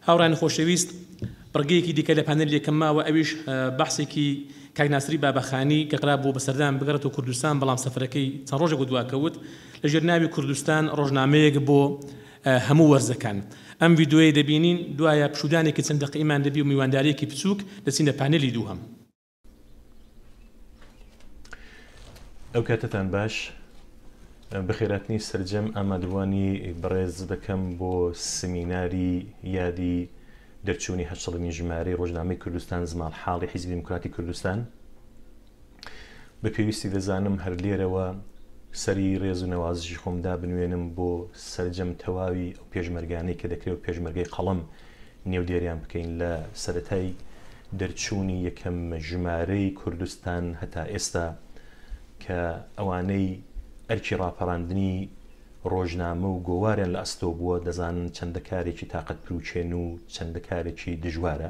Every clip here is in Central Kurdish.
هاوڕانی خۆشەویست بڕگەیەکی دیکە لە پانێلێکمماوە ئەویش بەحسێکی کاک ناسری بابەخانی کەقرا بۆ بەسەردان بگەڕێتەوە کوردستان بەڵام سەفەرەکەی چەند ڕۆژێک بۆ دواکەوت لە ژێرناوی کوردستان ڕۆژنامەیەک بۆ هەموو وەرزەکان. ئەم ڤیدۆیە دەبینین دوایە پشودانێکی چەند دەقیقەیمان دەبی و میواندارێکی بچووک دەچینە پانێلی دووهەم. ئەو کاتتان باش بەخێراتنی سەرجەم ئامادەوانی بەڕێز دەکەم بۆ سمیناری یادی دەرچوونی 8 ژمارەی ڕۆژنامەی کوردستان زمان حاڵی حیزبی دیموکراتی کوردستان. بە پێویستی دەزانم هەر لێرەوە سەری ڕێز و نەوازشی خۆمدا بنوێنم بۆ سەرجەم تەواوی ئەو پێشمەرگانەی کە دەکرێت و پێشمەرگەی قەڵەم نێودێریان بکەین لە سەرەتای دەرچوونی یەکەم ژمارەی کوردستان هەتا ئێستا کە ئەوانەی ئەرکی ڕاپەڕاندنی ڕۆژنامە و گۆواریان لە ئەستۆ بووە دەزانن چەندە کارێکی تااقەت پروچێن و چەندە کارێکی دژوارە.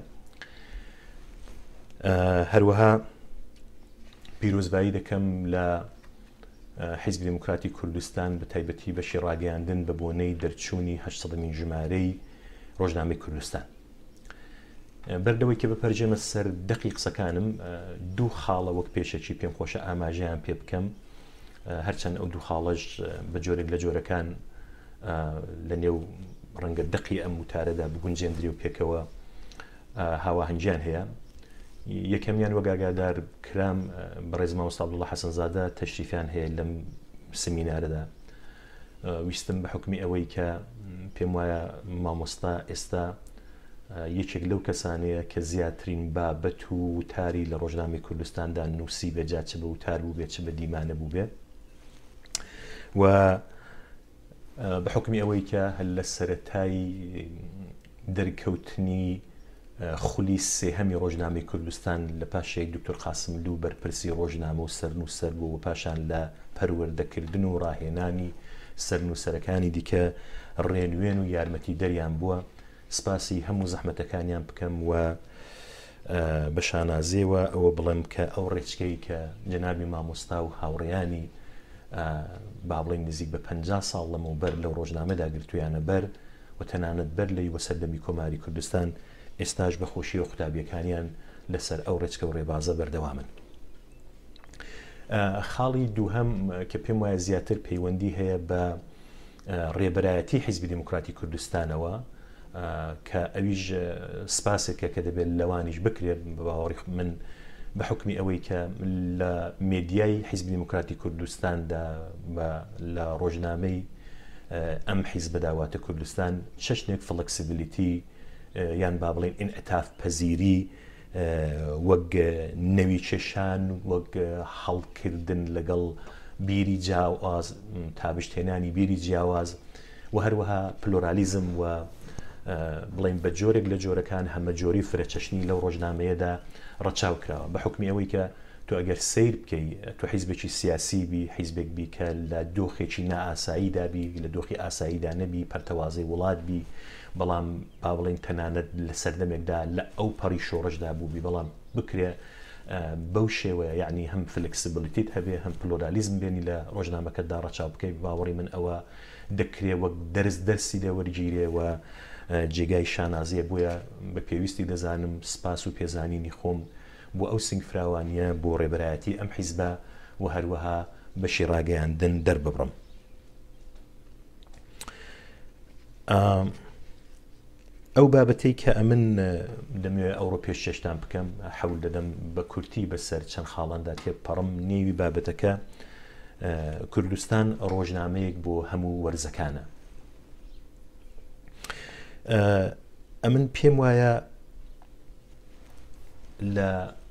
هەروەها پیرۆزبایی دەکەم لە حیزبی دیموکراتی کوردستان بە تایبەتی بەشی ڕاگەیاندن بە بۆنەی دەرچوونی 8 ژمارەی ڕۆژنامەی کوردستان. بەردەوەی کە بپەرجێمە سەر دەقی قسەکانم دوو خاڵە وەک پێشەکی پێم خۆشە ئاماژەیان پێ بکەم، هەرچەند ئەو دوو خاڵەش بە جۆرێک لە جۆرەکان لە نێو ڕەنگە دەقی ئەم وتارەدا بگونجێندری و پێکەوە هاواهەنگیان هەیە. یەکەمیان وەگاگادار کرام بەڕێز مامۆستا عەبدوڵڵا حەسەنزادە تەشریفیان هەیە لەم سمینارەدا. ویستم بە حکمی ئەوەی کە پێم وایە مامۆستا ئێستا یەکێک لەو کەسانەیە کە زیاترین بابەت و وتاری لە ڕۆژنامەی کوردستاندا نووسی بێجا چ بە وتار بوو بێت چ بە دیمانە بوو بێ و بە حکمی ئەوەی کە هەل لە سەرەتایی دەرکەوتنی خولی سێهەمی ڕۆژنامەی کوردستان لە پاشەیەک دکتۆر قاسملوو بەرپرسی ڕۆژنامە و سەرنووسەر بوو و پاشان لە پەروەردەکردن و ڕاهێنانی سەرنووسەرەکانی دیکە ڕێنوێن و یارمەتی دەریان بووە. سپاسی هەموو زەحمەتەکانیان بکەم و بە شانازێوە ئەوە بڵێم کە ئەو ڕێچکەی کە جەنابی مامۆستا و هاوڕێیانی با بڵێن نزیک بە 50 ساڵ لەمەوبەر لەو ڕۆژنامەدا گرتویانە بەر و تەنانەت بەر لەی وەسەردەمی کۆماری کوردستان ئێستاش بە خۆشی و قوتابیەکانیان لەسەر ئەو ڕێچکە و ڕێبازە بەردەوامن. خاڵی دووهەم کە پێم وایە زیاتر پەیوەندی هەیە بە ڕێبەرایەتی حیزبی دیموکراتی کوردستانەوە کە ئەویش سپاسێکە کە دەبێت لەوانیش بکرێت بە باوەڕی من بە حکمی ئەوەی کە لە مێدیای حیزبی دیموکراتی کوردستاندا لە ڕۆژنامەی ئەم حیزبە داواتە کوردستان چەشنێک فلەکسیبلیتی یان با بڵێن ئینعتاف پەزیری وەک نەوی چێشان وەک هەڵکردن لەگەڵ بیری جیاواز تابشتێنانی بیری جیاواز و هەروەها پلۆرالیزم و بڵین بە جۆرێک لە جۆرەکان هەمە جۆری فرەچەشنی لەو ڕۆژنامەیەدا ڕەچاو کراوە بە حکمی ئەوەی کە تۆ ئەگەر سیر بکەی تۆ حیزبێکی سیاسی بی حیزبێک بی کە لە دۆخێکی نائاساییدا بی لە دۆخی ئاساییدا نەبی پەرتەوازەی وڵات بی بەڵام با بڵین تەنانەت لە سەردەمێکدا لە ئەو پەڕی شۆڕشدا بوو بی بەڵام بکرێ بەو شێوەیە یعنی هەم فلکسیبلیتیت هەبێ هەم پلۆرالیزم بێنی لە ڕۆژنامەکەتدا ڕەچاو بکەی باوەڕی من ئەوە دەکرێ وەک دەرسی لێوەرگیرێ و جێگای شانازیە بووە بە پێویستی دەزانم سپاس و پێزانینی خۆم بۆ ئەو سنگفراوانیە بۆ ڕێبەرایەتی ئەم حیزبە و هەروەها بەشی ڕاگەیاندن دەرببڕم. ئەو بابەتەی کە ئەمن دەمەوێت ئەوڕۆ پێش چێشتان بکەم حەول دەدەم بە کورتی بەسەر چەند خاڵاندا تێپەڕم. نێوی بابەتەکە کوردستان ڕۆژنامەیەک بۆ هەموو وەرزەکانە. ئەمن پێم وایە لە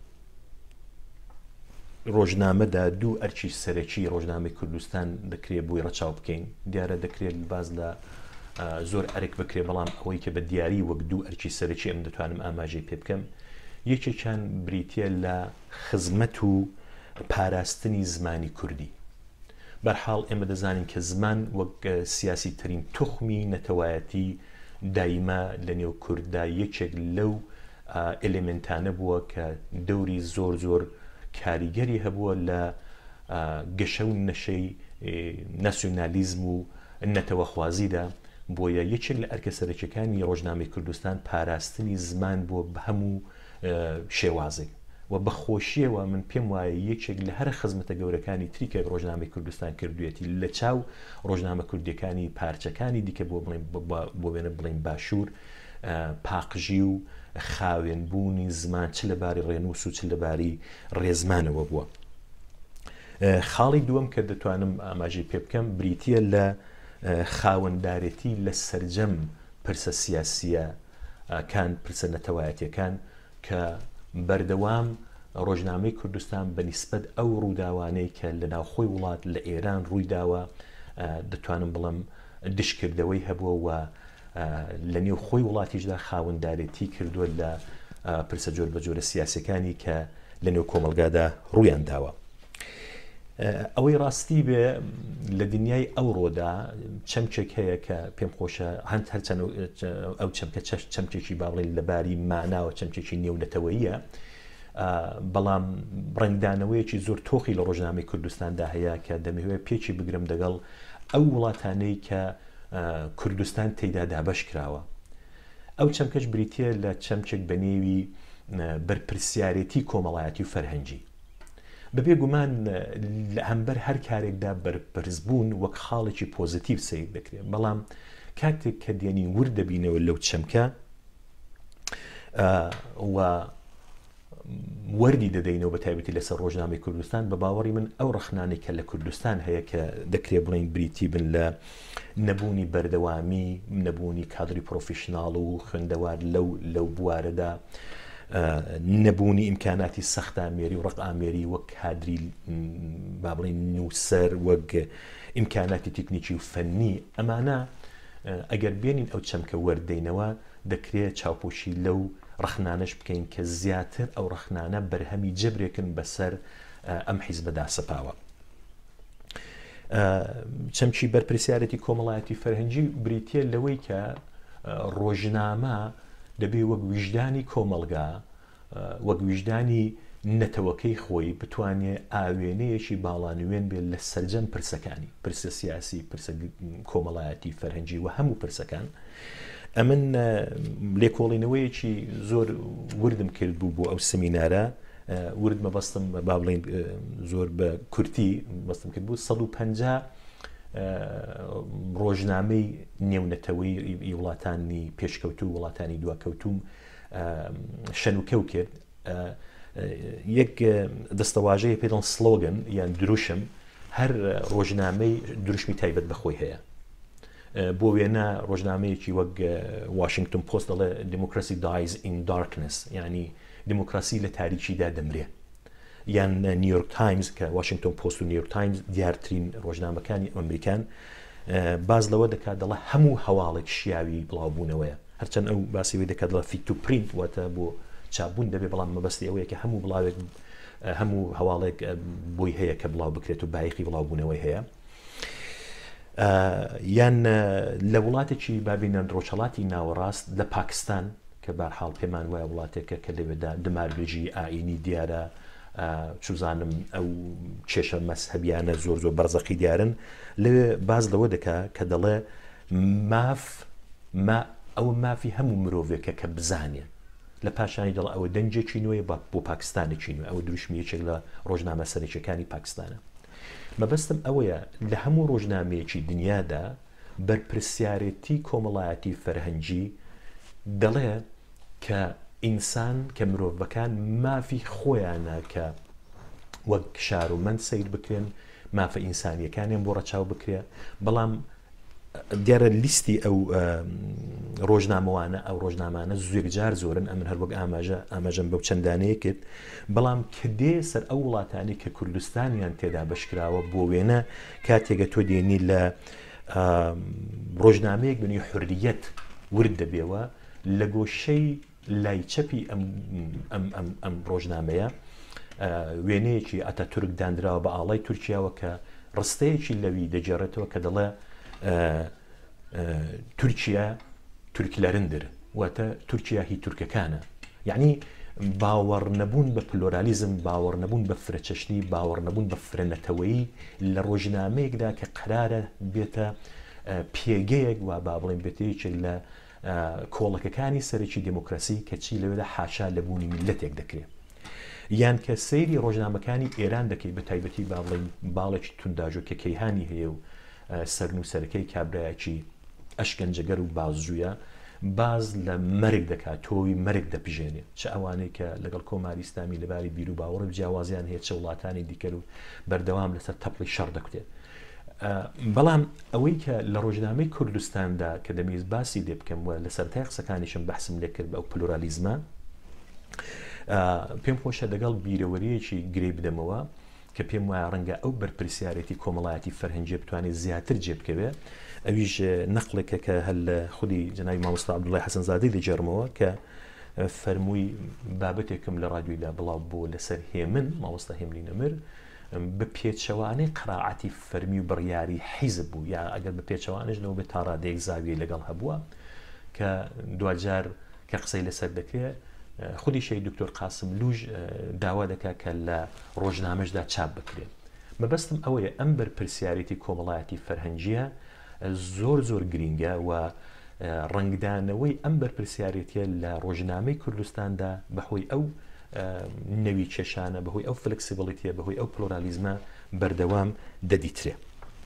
ڕۆژنامەدا دوو ئەرکی سەرەکی ڕۆژنامەی کوردستان دەکرێت بووی ڕەچاو بکەین. دیارە دەکرێت باز لە زۆر ئەرک بکرێ بەڵام ئەوەی کە بە دیاری وەک دوو ئەرکی سەرەکی ئەم دەتوانم ئاماژەی پێ بکەم. یەکێکیان بریتە لە خزمەت و پاراستنی زمانی کوردی. بەرحاڵ ئێمە دەزانین کە زمان وەک سیاسی ترین توخمی نەتەوایەتی دایما لە نێو کووردا یەکێک لەو ئێلێمنتانە بووە کە دەوری زۆر زۆر کاریگەری هەبووە لە گەشە و نەشەی ناسیۆنالیزم و نەتەوەخوازیدا بۆیە یەکێک لە ئەرکە سەرەکیەکانی ڕۆژنامەی کوردستان پاراستنی زمان بۆ بە هەموو شێوازێک و بەخۆشیەوە من پێم وایە یەکێک لە هەر خزمەتە گەورەکانی تریکە ڕۆژنامەی کوردستان کردوێتی لە چاو ڕۆژنامە کوردیەکانی پارچەکانی دیکە بۆ وێنە بڵین باشوور پاقژی و خاوێنبوونی زمان چ لەباری ڕێنووس و چ لەباری ڕێزمانەوە بووە. خاڵی دووەم کە دەتوانم ئاماژەی پێ بکەم بریتیە لە خاوەنددارەتی لە سەرجەم پرسە سیاسیە کان پرسە نەتەوایەتیەکان کە بەردەوام ڕۆژنامەی کوردستان بەنیسبەت ئەو ڕووداوانەی کە لە ناوخۆی وڵات لە ئێران ڕوویداوە دەتوانم بڵم دشکردەوەی هەبووە و لە نێو خۆی وڵاتیشدا خاوەنددارێتی کردووە لە پرسە جۆر بە جۆرە سیاسەکانی کە لە نێو کۆمەلگادا ڕوویان داوە. ئەوەی ڕاستی بێ لە دنیای ئەوڕۆدا چەمچێک هەیە کە پێم خۆشە هەرچەند ئەو چەمکە چەمچێکی باڵێن لەباری ماناوە چەمچێکی نێونەتەوەییە، بەڵام ڕنگدانەوەیەکی زۆر تۆخی لە ڕۆژنامەی کوردستاندا هەیە کە دەمەوێت پێچی بگرم دەگەڵ ئەو وڵاتانەی کە کوردستان تێیدا دابەش کراوە. ئەو چەمکەش بریتیە لە چەمچێک بەنێوی بەرپرسیارەتی کۆمەڵایەتی و فەرهەنگی. بەبێ گومان لە هەمبەر هەر کارێکدا بەرپرسبوون وەک خاڵێکی پۆزیتیڤ سیر دەکرێت، بەڵام کاتێک کە دێنی ور دەبینەوە لەو چەمکە و وەردی دەدەینەوە بە تایبەتی لەسەر ڕۆژنامەی کوردستان بە باوەڕی من ئەو ڕەخنانێک کە لە کوردستان هەیە کە دەکرێت بڵین بریتی بن لە نەبوونی بەردەوامی، نەبوونی کادری پرۆفیشناڵ و خوێندەوار لەو بوارەدا، نەبوونی ئیمکاناتی سەخت ئامێری و ڕق ئامێری وەک کادری با بڵین نووسەر، وەک ئیمکاناتی تکنیکی و فەنی، ئەمانە ئەگەر بێنین ئەو چەمکە وەردەینەوە دەکرێت چاوپۆشی لەو ڕەخنانەش بکەین کە زیاتر ئەو ڕەخنانە بەرهەمی جەبرێکن بەسەر ئەم حیزبەدا سەپاوە. چەمکی بەرپرسیارەتی کۆمەڵایەتی فەرهەنگی بریتیە لەوەی کە ڕۆژنامە دەبێ وەک ویژدانی کۆمەلگا، وەک ویژدانی نەتەوەکەی خۆی بتوانێت ئاوێنەیەکی باڵانوێن بێت لە سەرجەم پرسەکانی، پرسە سیاسی، پرسە کۆمەڵایەتی فەرهەنگی و هەموو پرسەکان. ئەمن لێکۆڵینەوەیەکی زۆر وردم کرد بوو بۆ ئەو سمینارە، ورد مەبەستم با بڵین زۆر بە کورتی بەستم کرد بوو 150 ڕۆژنامەی نێونەتەوەی وڵاتانی پێشکەوتوو وڵاتانی دواکەوتوم شەنوکەو کرد. یەک دەستەواژەیە پێدەڵ سلۆگن یان دروشم، هەر ڕۆژنامەی دروشمی تایبەت بەخۆی هەیە. بۆ وێنە ڕۆژنامەیەکی وەک واشنگتن پۆست دەڵێ دیموکراسی دایز ئین دارکنس، یعنی دیموکراسی لە تاریکیدا دەمرێ، یان نیویۆرک تایمز کە واشنگتن پۆست و نیویۆرک تایمز دیارترین ڕۆژنامەکانی ئەمریکان باز لەوە دەکات دەڵێ هەموو هەواڵێک شیاوی بڵاوبوونەوەیە، هەرچەند ئەو باسیەوەی دەکات دەڵێ فیت تو پرینت واتە بۆ چاپبوون دەبێت، بەڵام مەبەستی ئەوەیە کە هەموو بڵاوێک هەموو هەواڵێک بۆی هەیە کە بڵاو بکرێت و بایەخی بڵاوبوونەوەی هەیە. یان لە وڵاتێکی بابینە ڕۆژهەڵاتی ناوەڕاست لە پاکستان کە بەرحاڵ پێمان وایە وڵاتێکە کە لەوێدا دماربێژی ئاینی دیارە، چوزانم ئەو کێشە مەسهەبیانە زۆر بەرزەقی دیارن، لەوێ باز لەوە دەکا کە دەڵێ ئەو مافی هەموو مرۆڤێکە کە بزانێ، لە پاشانی دەڵ ئەوە دەنجێکی نوێی بۆ پاکستانێکی نوێ، ئەوە دروشمیەکێک لە ڕۆژنامە سەرەکیەکانی پاکستانە. مەبەستم ئەوەیە لە هەموو ڕۆژنامەیەکی دنیادا بەرپرسیارەتی کۆمەڵایەتی فەرهەنگی دەڵێ کە ئینسان کە مرۆڤەکان مافی خۆیانە کە وەک شار و مەند سیر بکرێن، مافە ئینسانیەکانیان بۆ ڕەچاو بکرێ، بەڵام دیارە لیستی ئەو ڕۆژنامەوانە ئەو ڕۆژنامانە زۆرجار زۆرن، ئەمن هەر وەک ئاماژەم بەو چەندانەیە کرد، بەڵام کە دێ سەر ئەو وڵاتانی کە کوردستانیان تێدا بەشکراوە بۆ وێنە کاتێکە تۆ دێنی لە ڕۆژنامەیەک بنی حوریەت ورد دەبێەوە لە گۆشەی لای چەپی ئەم ڕۆژنامەیە وێنەیەکی ئەتاتورک دانراوە بە ئاڵای تورکیاوە کە ڕستەیەکی لەوی دەجێڕێتەوە کە دەڵێ تورکیا تورکلەرندر، واتە تورکیا هی تورکەکانە، یعنی باوەڕ نەبوون بە پلۆرالیزم، باوەڕ نەبوون بە فرەچەشنی، باوەڕ نەبوون بە فرەنەتەوەیی لە ڕۆژنامەیەکدا کە قرارە بێتە پێگەیەک و با بڵێن بێتەیەکێک لە کۆڵەکەەکانی سەرەکی دموکراسی کە چی لەوێدا حاشا لەبوونی میلەتێک دەکرێت یان کە سەیری ڕۆژنامەکانی ئێران دەکەی بە تایبەتی با بڵێن باڵێکی تونداژۆ کە کەیهانی هەیە و سەرنووسەرەکەی کابرایەکی ئەشکەنجەگەر و بازجوویە باز لە مەرگ دەکات تۆی مەرگ دەپژێنێت چه ئەوانەی کە لەگەڵ کۆماری ئیسلامی لەباری بیر و باوەڕ جیاوازیان هەیە چە وڵاتانی دیکەر و بەردەوام لەسەر تەپڵی شەڕ دەکوتێت بەڵام ئەوەی کە لە ڕۆژنامەی کوردستاندا کە دەمەویست باسی لێ بکەم وە لە سەرەتای قسەکانیشم بەحسم لێ کرد بە ئەو پلورالیزمە پێم خۆشە لەگەڵ بیرەوەریەکی گرێ بدەمەوە کە پێم وایە ڕەنگە ئەو بەرپرسیارەتی کۆمەڵایەتی فەرهەنگی بتوانێت زیاتر جێبکەوێت ئەویش نەقلێکە کە هەل لە خودی جەنابی مامۆستا عەبدوڵڵای حەسەنزادەی دەجێڕمەوە کە فەرمووی بابەتێکم لە ڕادیۆیدا بڵاو بۆ لەسەر هێمن مامۆستا هێمنی نەمر بە پێچەوانەی قەراعەتی فەرمی و بڕیاری حیزب بوو یا ئەگەر بە پێچەوانش لەوە بێت تا ڕادەیەک زاویە لەگەڵ هەبووە کە دوجار کە قسەی لەسەر دەکرێت خودی شەی دکتۆر قاسم لوژ داوا دەکات کە لە ڕۆژنامەشدا چاپ بکرێت مەبەستم ئەوەیە ئەم بەرپرسیارەتی کۆمەڵایەتی فەرهەنگیە زۆر گرینگە و ڕنگدانەوەی ئەم بەرپرسیارەتیە لە ڕۆژنامەی کوردستاندا بەهۆی ئەو نەوی کێشانە بەهۆی ئەو فلکسیبڵیتیە بەهۆی ئەو پلۆرالیزمە بەردەوام دەدیترێ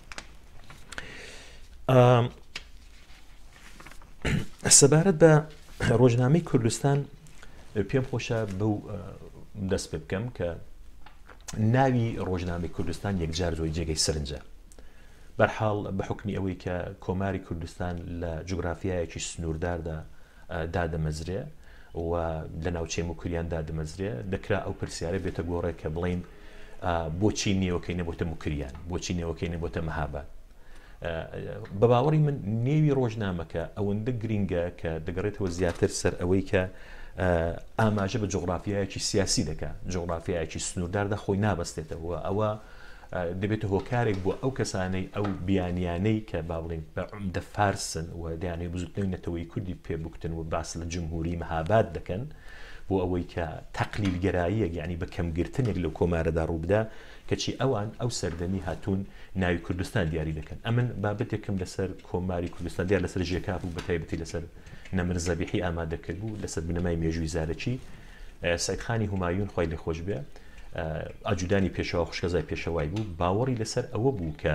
سەبارەت بە ڕۆژنامەی کوردستان پێم خۆشە بەو دەست پێ بکەم کە ناوی ڕۆژنامەی کوردستان یەکجار زۆی جێگەی سەرنجە بەرحاڵ بە حکمی ئەوەی کە کۆماری کوردستان لە جوگرافیایەکی سنوورداردا دادەمەزرێ و لە ناوچەی موکریان دادەمەزرێ دەکرا ئەو پرسیارە بێتە گۆڕێ کە بڵین بۆچی نێوەکەی نەبووتە موکریان بۆچی نێوەکەی نەبووتە مەهاباد بە باوەڕی من نێوی ڕۆژنامەکە ئەوەندە گرینگە کە دەگەڕێتەوە زیاتر سەر ئەوەی کە ئاماژە بە جوغرافیایەکی سیاسی دەکات جوغرافیایەکی سنوورداردا خۆی نابەستێتەوە ئەوە دەبێتە هۆکارێک بۆ ئەو کەسانەی ئەو بیانیانەی کە با بڵێن بە عمدە فارسن و دەیانەوێت بزوتنەوەی نەتەوەی کوردی پێبووکتن و باس لە جمهوری مەهاباد دەکەن بۆ ئەوەی کە تەقلیلگەراییەک یعنی بە کەمگرتنێک لەو کۆمارەدا ڕووبدا کەچی ئەوان ئەو سەردەمی هاتوون ناوی کوردستان دیاری دەکەن ئەمن بابەتێکم لەسەر کۆماری کوردستان دیار لەسەر ژێکاف و بەتایبەتی لەسەر نەمر زەبیحی ئامادەکرد بوو لەسەر بنەمای مێژووی زارەکی سەیدخانی هومایون خۆی لێخۆش بێ ئاجودانی پێشەوە خوشکەزای پێشەوای بوو باوەڕی لەسەر ئەوە بوو کە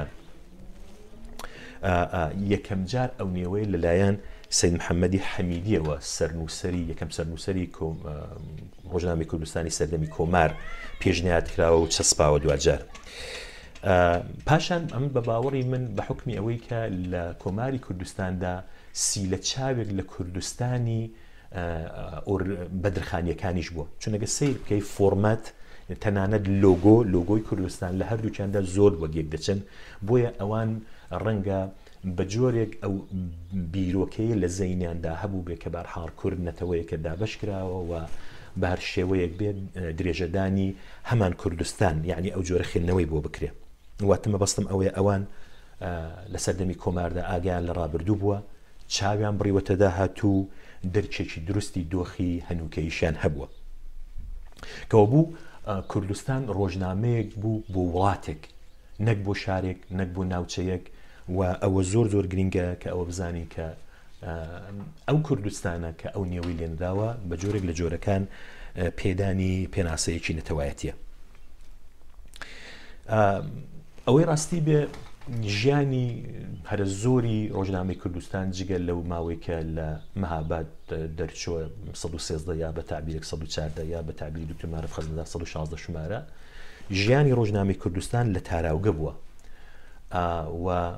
یەکەم جار ئەو نێوەی لەلایەن سید محەممەدی حەمیدیەوە سەرنووسەری یەکەم سەرنووسەری ڕۆژنامەی کوردستانی سەردەمی کۆمار پێشنیات کراوە و چەسپاوە دوجار پاشان ئەم بە باوەڕی من بە حکمی ئەوەی کە لە کۆماری کوردستاندا سی لە چاوێک لە کوردستانی بەدرخانیەکانیش بووە چونەگە سیر بکەی فۆرمەت تەنانەت لۆگۆی کوردستان لە هەردووچیاندا زۆر وەگێک دەچن بۆیە ئەوان ڕەنگە بە جۆرێک ئەو بیرۆکەیە لە زەینیاندا هەبوو بێ کە بەرحاڵ کورد نەتەوەیە کە دابەش کراوە و بەهەر شێوەیەک بێت درێژەدانی هەمان کوردستان یعنی ئەو جۆرە خێنەوەی بۆ بکرێ واتمە بەستم ئەوەیە ئەوان لە سەردەمی کۆماردا ئاگیان لە ڕابردوو بووە چاویان بڕیوەتە داهاتوو دەرکێکی دروستی دۆخی هەنووکەیشیان هەبووە کەەوە بوو کوردستان ڕۆژنامەیەک بوو بۆ وڵاتێک نەک بۆ شارێک نەک بۆ ناوچەیەک و ئەوە زۆر گرینگە کە ئەوە بزانی کە ئەو کوردستانە کە ئەو نێوەی لێنراوە بە جۆرێک لە جۆرەکان پێدانی پێناسەیەکی نەتەوایەتیە ئەوەی ڕاستی بێ ژیانی هەرە زۆری ڕۆژنامەی کوردستان جگەل لەو ماوەی کە لە مەهاباد دەرچووە 113 یا بە تعبیرێک 114 یا بە تعبیری دکتۆر مارف خەزمەندار 116 شمارە ژیانی ڕۆژنامەی کوردستان لە تاراوگە بووە و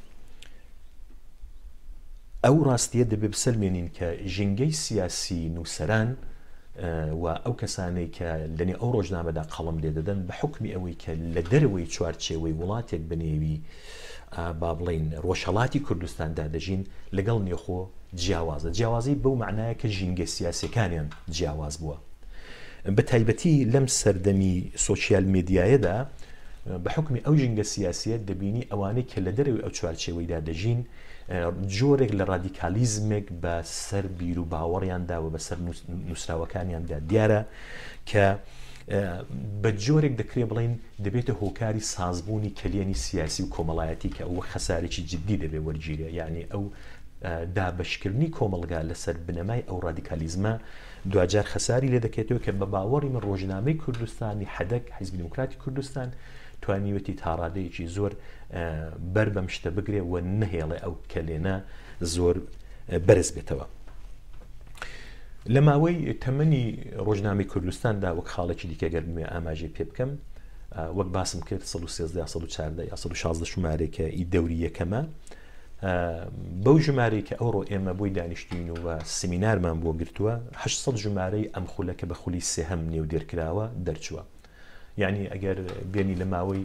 ئەو ڕاستیە دەبێ بسەلمێنین کە ژینگەی سیاسی نووسەران و ئەو کەسانەی کە لەنێ ئەو ڕۆژنامەدا قەڵم لێ دەدەن بە حکمی ئەوەی کە لە دەرەوەی چوارچێوەی وڵاتێک بنێوی با بڵین ڕۆژهەڵاتی کوردستاندا دەژین لەگەڵ نێخۆ جیاوازی بەو معنایە کە ژینگە سیاسەکانیان جیاواز بووە بە تایبەتی لەم سەردەمی سۆسیال میدیایەدا بە حکمی ئەو ژینگە سیاسیە دەبینی ئەوانەی کە لە دەرەوەی ئەو چوارچێوەیدا دەژین جۆرێک لە ڕادیکالیزمێک بە سەر بیر و باوەڕیاندا و بەسەر نووسراوەکانیاندا دیارە کە بە جۆرێک دەکرێ بڵین دەبێتە هۆکاری سازبوونی کلێنی سیاسی و کۆمەڵایەتی کە ئەوە خەسارێکی جددی دەبێت وەرگیرە، یعنی ئەو دابشکردنی کۆمەڵگا لەسەر بنەمای ئەو ڕادیکالیزمە دوجار خەساری لێ دەکێتەوە کە بە باوەڕی من ڕۆژنامەی کوردستانی حەدەک حیزبی دیموکراتی کوردستان توانیوەتی تاڕادەیەکی زۆر بەر بەم شتە بگرێ و نەهێڵێ ئەو کلێنە زۆر بەرز بێتەوە. لە ماوەی تەمەنی ڕۆژنامەی کوردستاندا وەک خاڵێکی دیکە گەرمێ ئاماژەی پێ بکەم، وەک باسم کرد 113 114 یا 116 ژمارەیەکە ئی دەوری یەکەمە، بەو ژمارەی کە ئەوڕۆ ئێمە بۆی دانیشتین و سمینارمان بۆ گرتووە 800 ژمارەی ئەم خولەکە بە خولی سێهەم نێودێرکراوە دەرچووە. یعنی ئەگەر بێنی لە ماوەی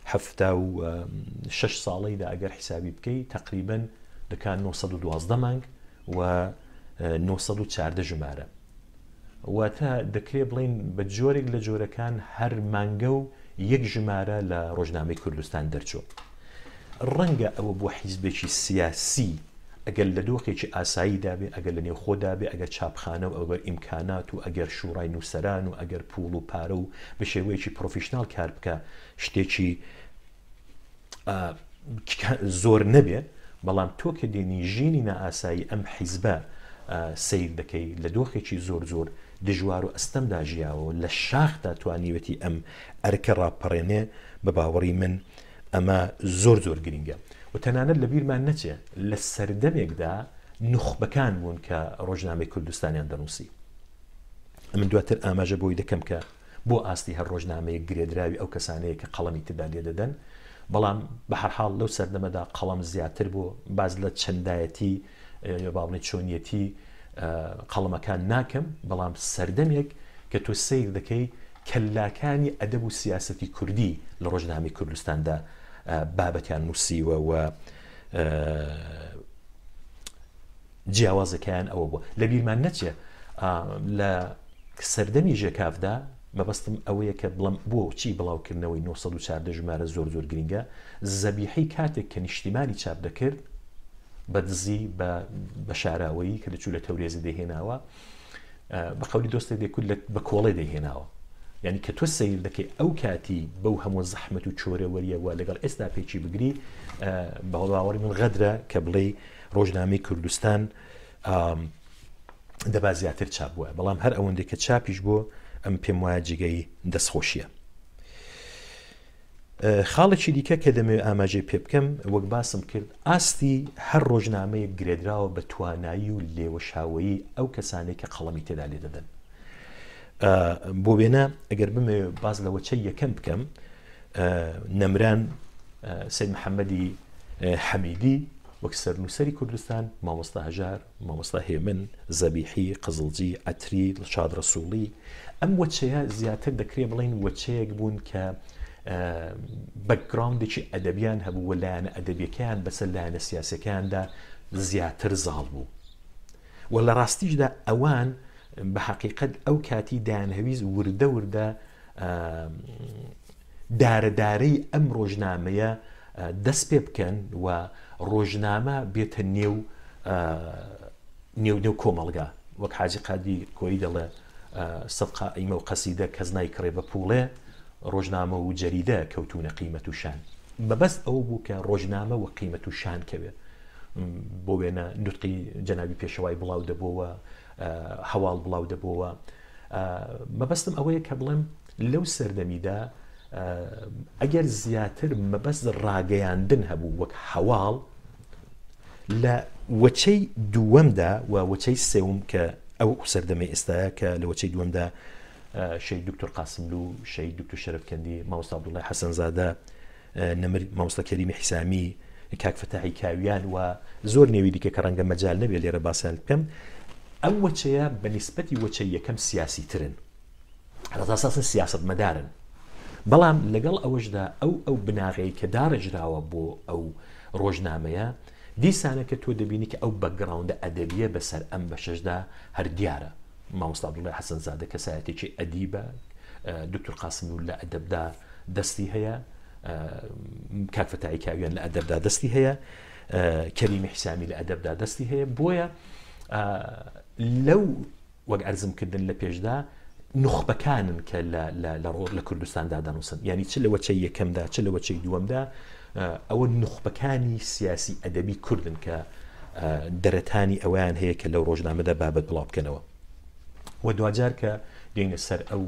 76 ساڵەیدا ئەگەر حیسابی بکەی تقریبا دەکات 912 مانگ و 914 ژمارە، واتە دەکرێت بڵین بە جۆرێک لە جۆرەکان هەر مانگە و یەک ژمارە لە ڕۆژنامەی کوردستان دەرچوو. ڕەنگە ئەوە بۆ حیزبێکی سیاسی ئەگەر لە دۆخێکی ئاسایی دابێ، ئەگەر لە نێو خۆدابێ، ئەگەر چاپخانە و ئەوەر ئیمکانات و ئەگەر شوڕای نووسەران و ئەگەر پوڵ و پارە و بە شێوەیەکی پرۆفیشنال کار بکە شتێکی زۆر نەبێ، بەڵام تۆ کە دێنی ژینی نائاسایی ئەم حیزبە سیر دەکەی لە دۆخێکی زۆر زۆر دژوار و ئەستەمدا ژیاوە لە شاخدا توانیوەتی ئەم ئەرکە ڕاپەڕێنێ بە باوەڕی من ئەمە زۆر زۆر گرنگە. و تەنانەت لە بیرمان نەچێ لە سەردەمێکدا نوخبەکان بوون کە ڕۆژنامەی کوردستانیان دەنووسی. من دواتر ئاماژە بۆی دەکەم کە بۆ ئاستی هەر ڕۆژنامەیە گرێدراوی ئەو کەسانەیە کە قەڵەمی تدا لێ دەدەن، بەڵام بە هەرحاڵ لەو سەردەمەدا قەڵەم زیاتر بۆ باز لە چەندایەتی باڵێ چۆنیەتی قەڵەمەکان ناکەم، بەڵام سەردەمێک کە تۆ سیر دەکەی کەلاکانی ئەدەب و سیاسەتی کوردی لە ڕۆژنامەی کوردستاندا بابەتیان نووسیوە و جیاوازەکەیان ئەوە بووە. لە بیرمان نەچێ لە سەردەمی ژێکافدا مەبەستم ئەوەیە کە بڵم بۆ چی بڵاوکردنەوەی 914 ژمارە زۆر زۆر گرنگە. زەبیحی کاتێک کە نیشتیمانی چاپ دەکرد بە دزی بە شاراوەیی کە لەچوو لە تەورێزی دەهێناوە، بە قەولی دۆستێک دەکرد بە کۆڵێ دەهێناوە. یعنی کە تۆ سیر دەکەی ئەو کاتی بەو هەموو زەحمەت و چۆرەوەریەوە لەگەڵ ئێستا پێچی بگری، بە باوەڕی من غەدرە کە بڵێ ڕۆژنامەی کوردستان دەبا زیاتر چاپ بووە، بەڵام هەر ئەوەندێک کە چاپیش بۆ ئەم پێم وایە جگەی دەستخۆشیە. خاڵێکی دیکە کە دەمەوێت ئاماژەی پێ بکەم وەک باسم کرد، ئاستی هەر ڕۆژنامەیە گرێدراوە بە توانایی و لێوەشاوەیی ئەو کەسانێک کە قەڵەمی تێدا لێ دەدەن. بۆ وێنە ئەگەر بمێ باز لە وەچەی یەکەم بکەم، نەمران سید محەممەدی حەمیدی وەک سەرنووسەری کوردستان، مامۆستا هەژار، مامۆستا هێمن، زەبیحی، قزڵجی، ئەتری، شاد ڕەسووڵی، ئەم وەچەیە زیاتر دەکرێ بڵین وەچەیەک بوون کە بەکگراوندێکی ئەدەبیان هەبوو و لایەنە ئەدەبیەکەیان بەسەر لایەنە سیاسەکەیاندا زیاتر زاڵ بوو. و لە ڕاستیشدا ئەوان بە حقیقت ئەو کاتی دایانهەویست وردە وردە دارەدارەی ئەم ڕۆژنامەیە دەست پێ بکەن و ڕۆژنامە بێتە نێو کۆمەڵگا، وەک حاجی قادی کۆی دەڵێ سەدقا ئەیمە و قەسیدە کەس نایکڕێ بە پوڵێ، ڕۆژنامە و جەریدە کەوتونە قیمەت و شان. بەبەست ئەو بوو کە ڕۆژنامە و قیمەت و شان کەوێ. بۆ وێنە نوتقی جەنابی پێشەوای بڵاو دەبەوە، هەواڵ بڵاو دەبەوە. مەبەستم ئەوەیە کە بڵێم لەو سەردەمیدا ئەگەر زیاتر مەبەست ڕاگەیاندن هەبوو وەک هەواڵ، لە وەچەی دووەمدا و وەچەی سێوم کە ئەو سەردەمی ئێستاە کە لە وەچەی دووەمدا شەید دکتۆر قاسملو، شەید دکتۆر شەرەفکەندی، مامۆستا عەبدوڵڵای حەسەنزادە، نەمر مامۆستا کەریمی حیسامی، کاک فەتاحی کاویان و زۆر نێوی دیکە کە ڕەنگە مەجال نەبێت لێرە باسییان بکەم. ئەم وەچەیە بە نیسبەتی وەچەی یەکەم سیاسی ترن، ڕەتاساسن سیاست مەدارن، بەڵام لەگەڵ ئەوەشدا ئەو بناغەی کە داڕێژراوە بۆ ئەو ڕۆژنامەیە دیسانە کە تۆ دەبینی کە ئەو بەکگراوندە ئەدەبیە بەسەر ئەم بەشەشدا هەر دیارە. مامۆستا عەبدوڵڵای حەسەنزادە کەسایەتێکی ئەدیبە، دکتۆر قاسملو لە ئەدەبدا دەستی هەیە، کاک فەتاحی کاویان لە ئەدەبدا دەستی هەیە، کەریمی حیسامی لە ئەدەبدا دەستی هەیە. بۆیە لەو وەک ئەرزم کردن لە پێشدا نخبەکانن کە لە کوردستاندا دەنووسن، یعنی چ لە وەچەی یەکەمدا چ لە وەچەی دووەمدا ئەوە نخبەکانی سیاسی ئەدەبی کوردن کە دەرەتانی ئەویان هەیە کە لەو ڕۆژنامەدا بابەت بڵاو بکەنەوە. و دوجار کە دێنە سەر ئەو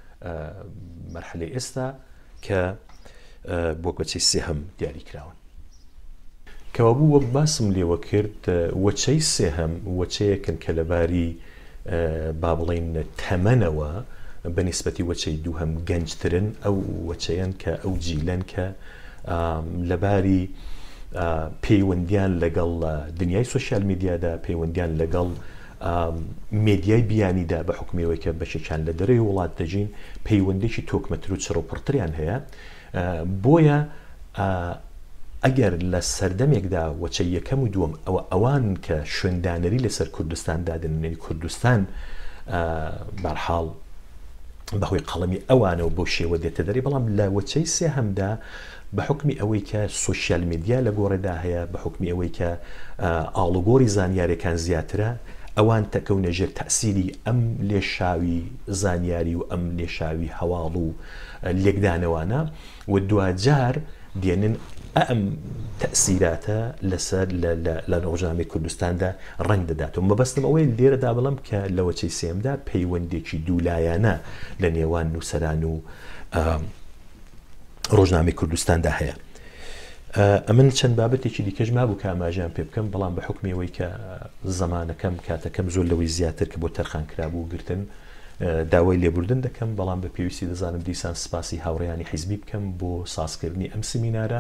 مەرحلەی ئێستا کە بۆ کۆچەی سێهەم دیاری کراون. کەوا بوو وەک باسم لێوە کرد وەچەی سێهەم وەچەیەکن کە لەباری با بڵێن تەمەنەوە بە نیسبەتی وەچەی دووهەم گەنجترن، ئەو وەچەیەن کە ئەو جیلەن کە لەباری پەیوەندیان لەگەڵ دنیای سوۆسیال میدیادا، پەیوەندیان لەگەڵ مێدیای بیانیدا بە حکومەوەی کە بەشێکیان لە دەرەوەی وڵات دەژین پەیوەندێکی تۆکمەتر و چڕۆپڕتریان هەیە. بۆیە ئەگەر لە سەردەمێکدا وەچەی یەکەم و دووەم ئەوان کە شوێندانەری لەسەر کوردستان دادن، کوردستان بەرحاڵ بەهۆی قەڵەمی ئەوانەوە بۆ شێوە دێتە دەری، بەڵام لە وەچەی سێهەمدا بە حکمی ئەوەی کە سوۆسیال میدیا لە گۆڕێدا هەیە، بە حکمی ئەوەی کە ئاڵوگۆڕی زانیاریەکان زیاترە، ئەوان تەکەونە ژێر تەسیری ئەم لێشاوی زانیاری و ئەم لێشاوی هەواڵ و لێکدانەوانە و دوجار دێنن ئەم تەسیراتە لەسەر لە ڕۆژنامەی کوردستاندا ڕنگ دەداتەوە. مەبەستم ئەوەی لێرەدا بڵم کە لە وەچەی سێمدا پەیوەندێکی دوولایانە لە نێوان نووسەران و ڕۆژنامەی کوردستاندا هەیە. ئەمن چەند بابەتێکی دیکەش مابوو کە ئاماژیان پێ بکەم، بەڵام بە حکمیەوەی کە زەمانەکەم کاتەکەم زۆر لەوەی زیاتر کە بۆ تەرخان کرابوو گرتن داوای لێبوردن دەکەم، بەڵام بە پێویستی دەزانم دیسان سپاسی هاوڕێیانی حیزبی بکەم بۆ سازکردنی ئەم سمینارە.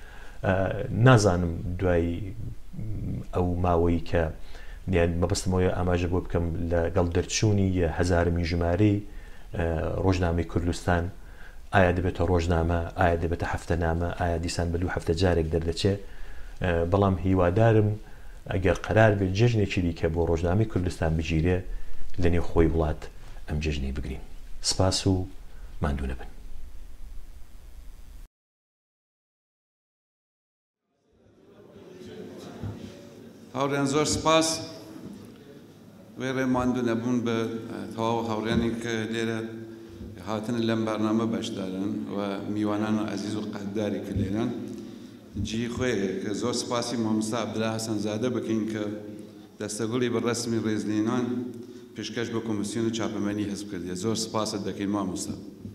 نازانم دوای ئەو ماوەی کە مەبەستمەوەی ئاماژە بۆ بکەم لەگەڵ دەرچوونی هەزارمی ژمارەی ڕۆژنامەی کوردستان ئایا دەبێتە ڕۆژنامە، ئایا دەبێتە هەفتەنامە، ئایا دیسان بە 2 هەفتە جارێک دەردەچێت. بەڵام هیوادارم ئەگەر قەرار بێت جەژنێکی دیکە بۆ ڕۆژنامەی کوردستان بگیرێ لە نێو خۆی وڵات ئەم جەژنەی بگرین. سپاس و ماندوو نەبن. هاوڕێیان زۆر سپاس وێرە ماندوو نەبوون بە تەواو هاوڕێانی کە لێرە هاتن لەم بەرنامە بەشدارن و میوانان عەزیز و قەدداری کە لێرەن. جی خۆی کە زۆر سپاسی مامۆستا عەبدوڵا حەسەنزادە بکەین کە دەستەگوڵی بە ڕەسمی ڕێزلێنان پێشکەش بە کۆمسیۆنی چاپەمەنی حزب کردیە. زۆر سپاست دەکەین مامۆستا.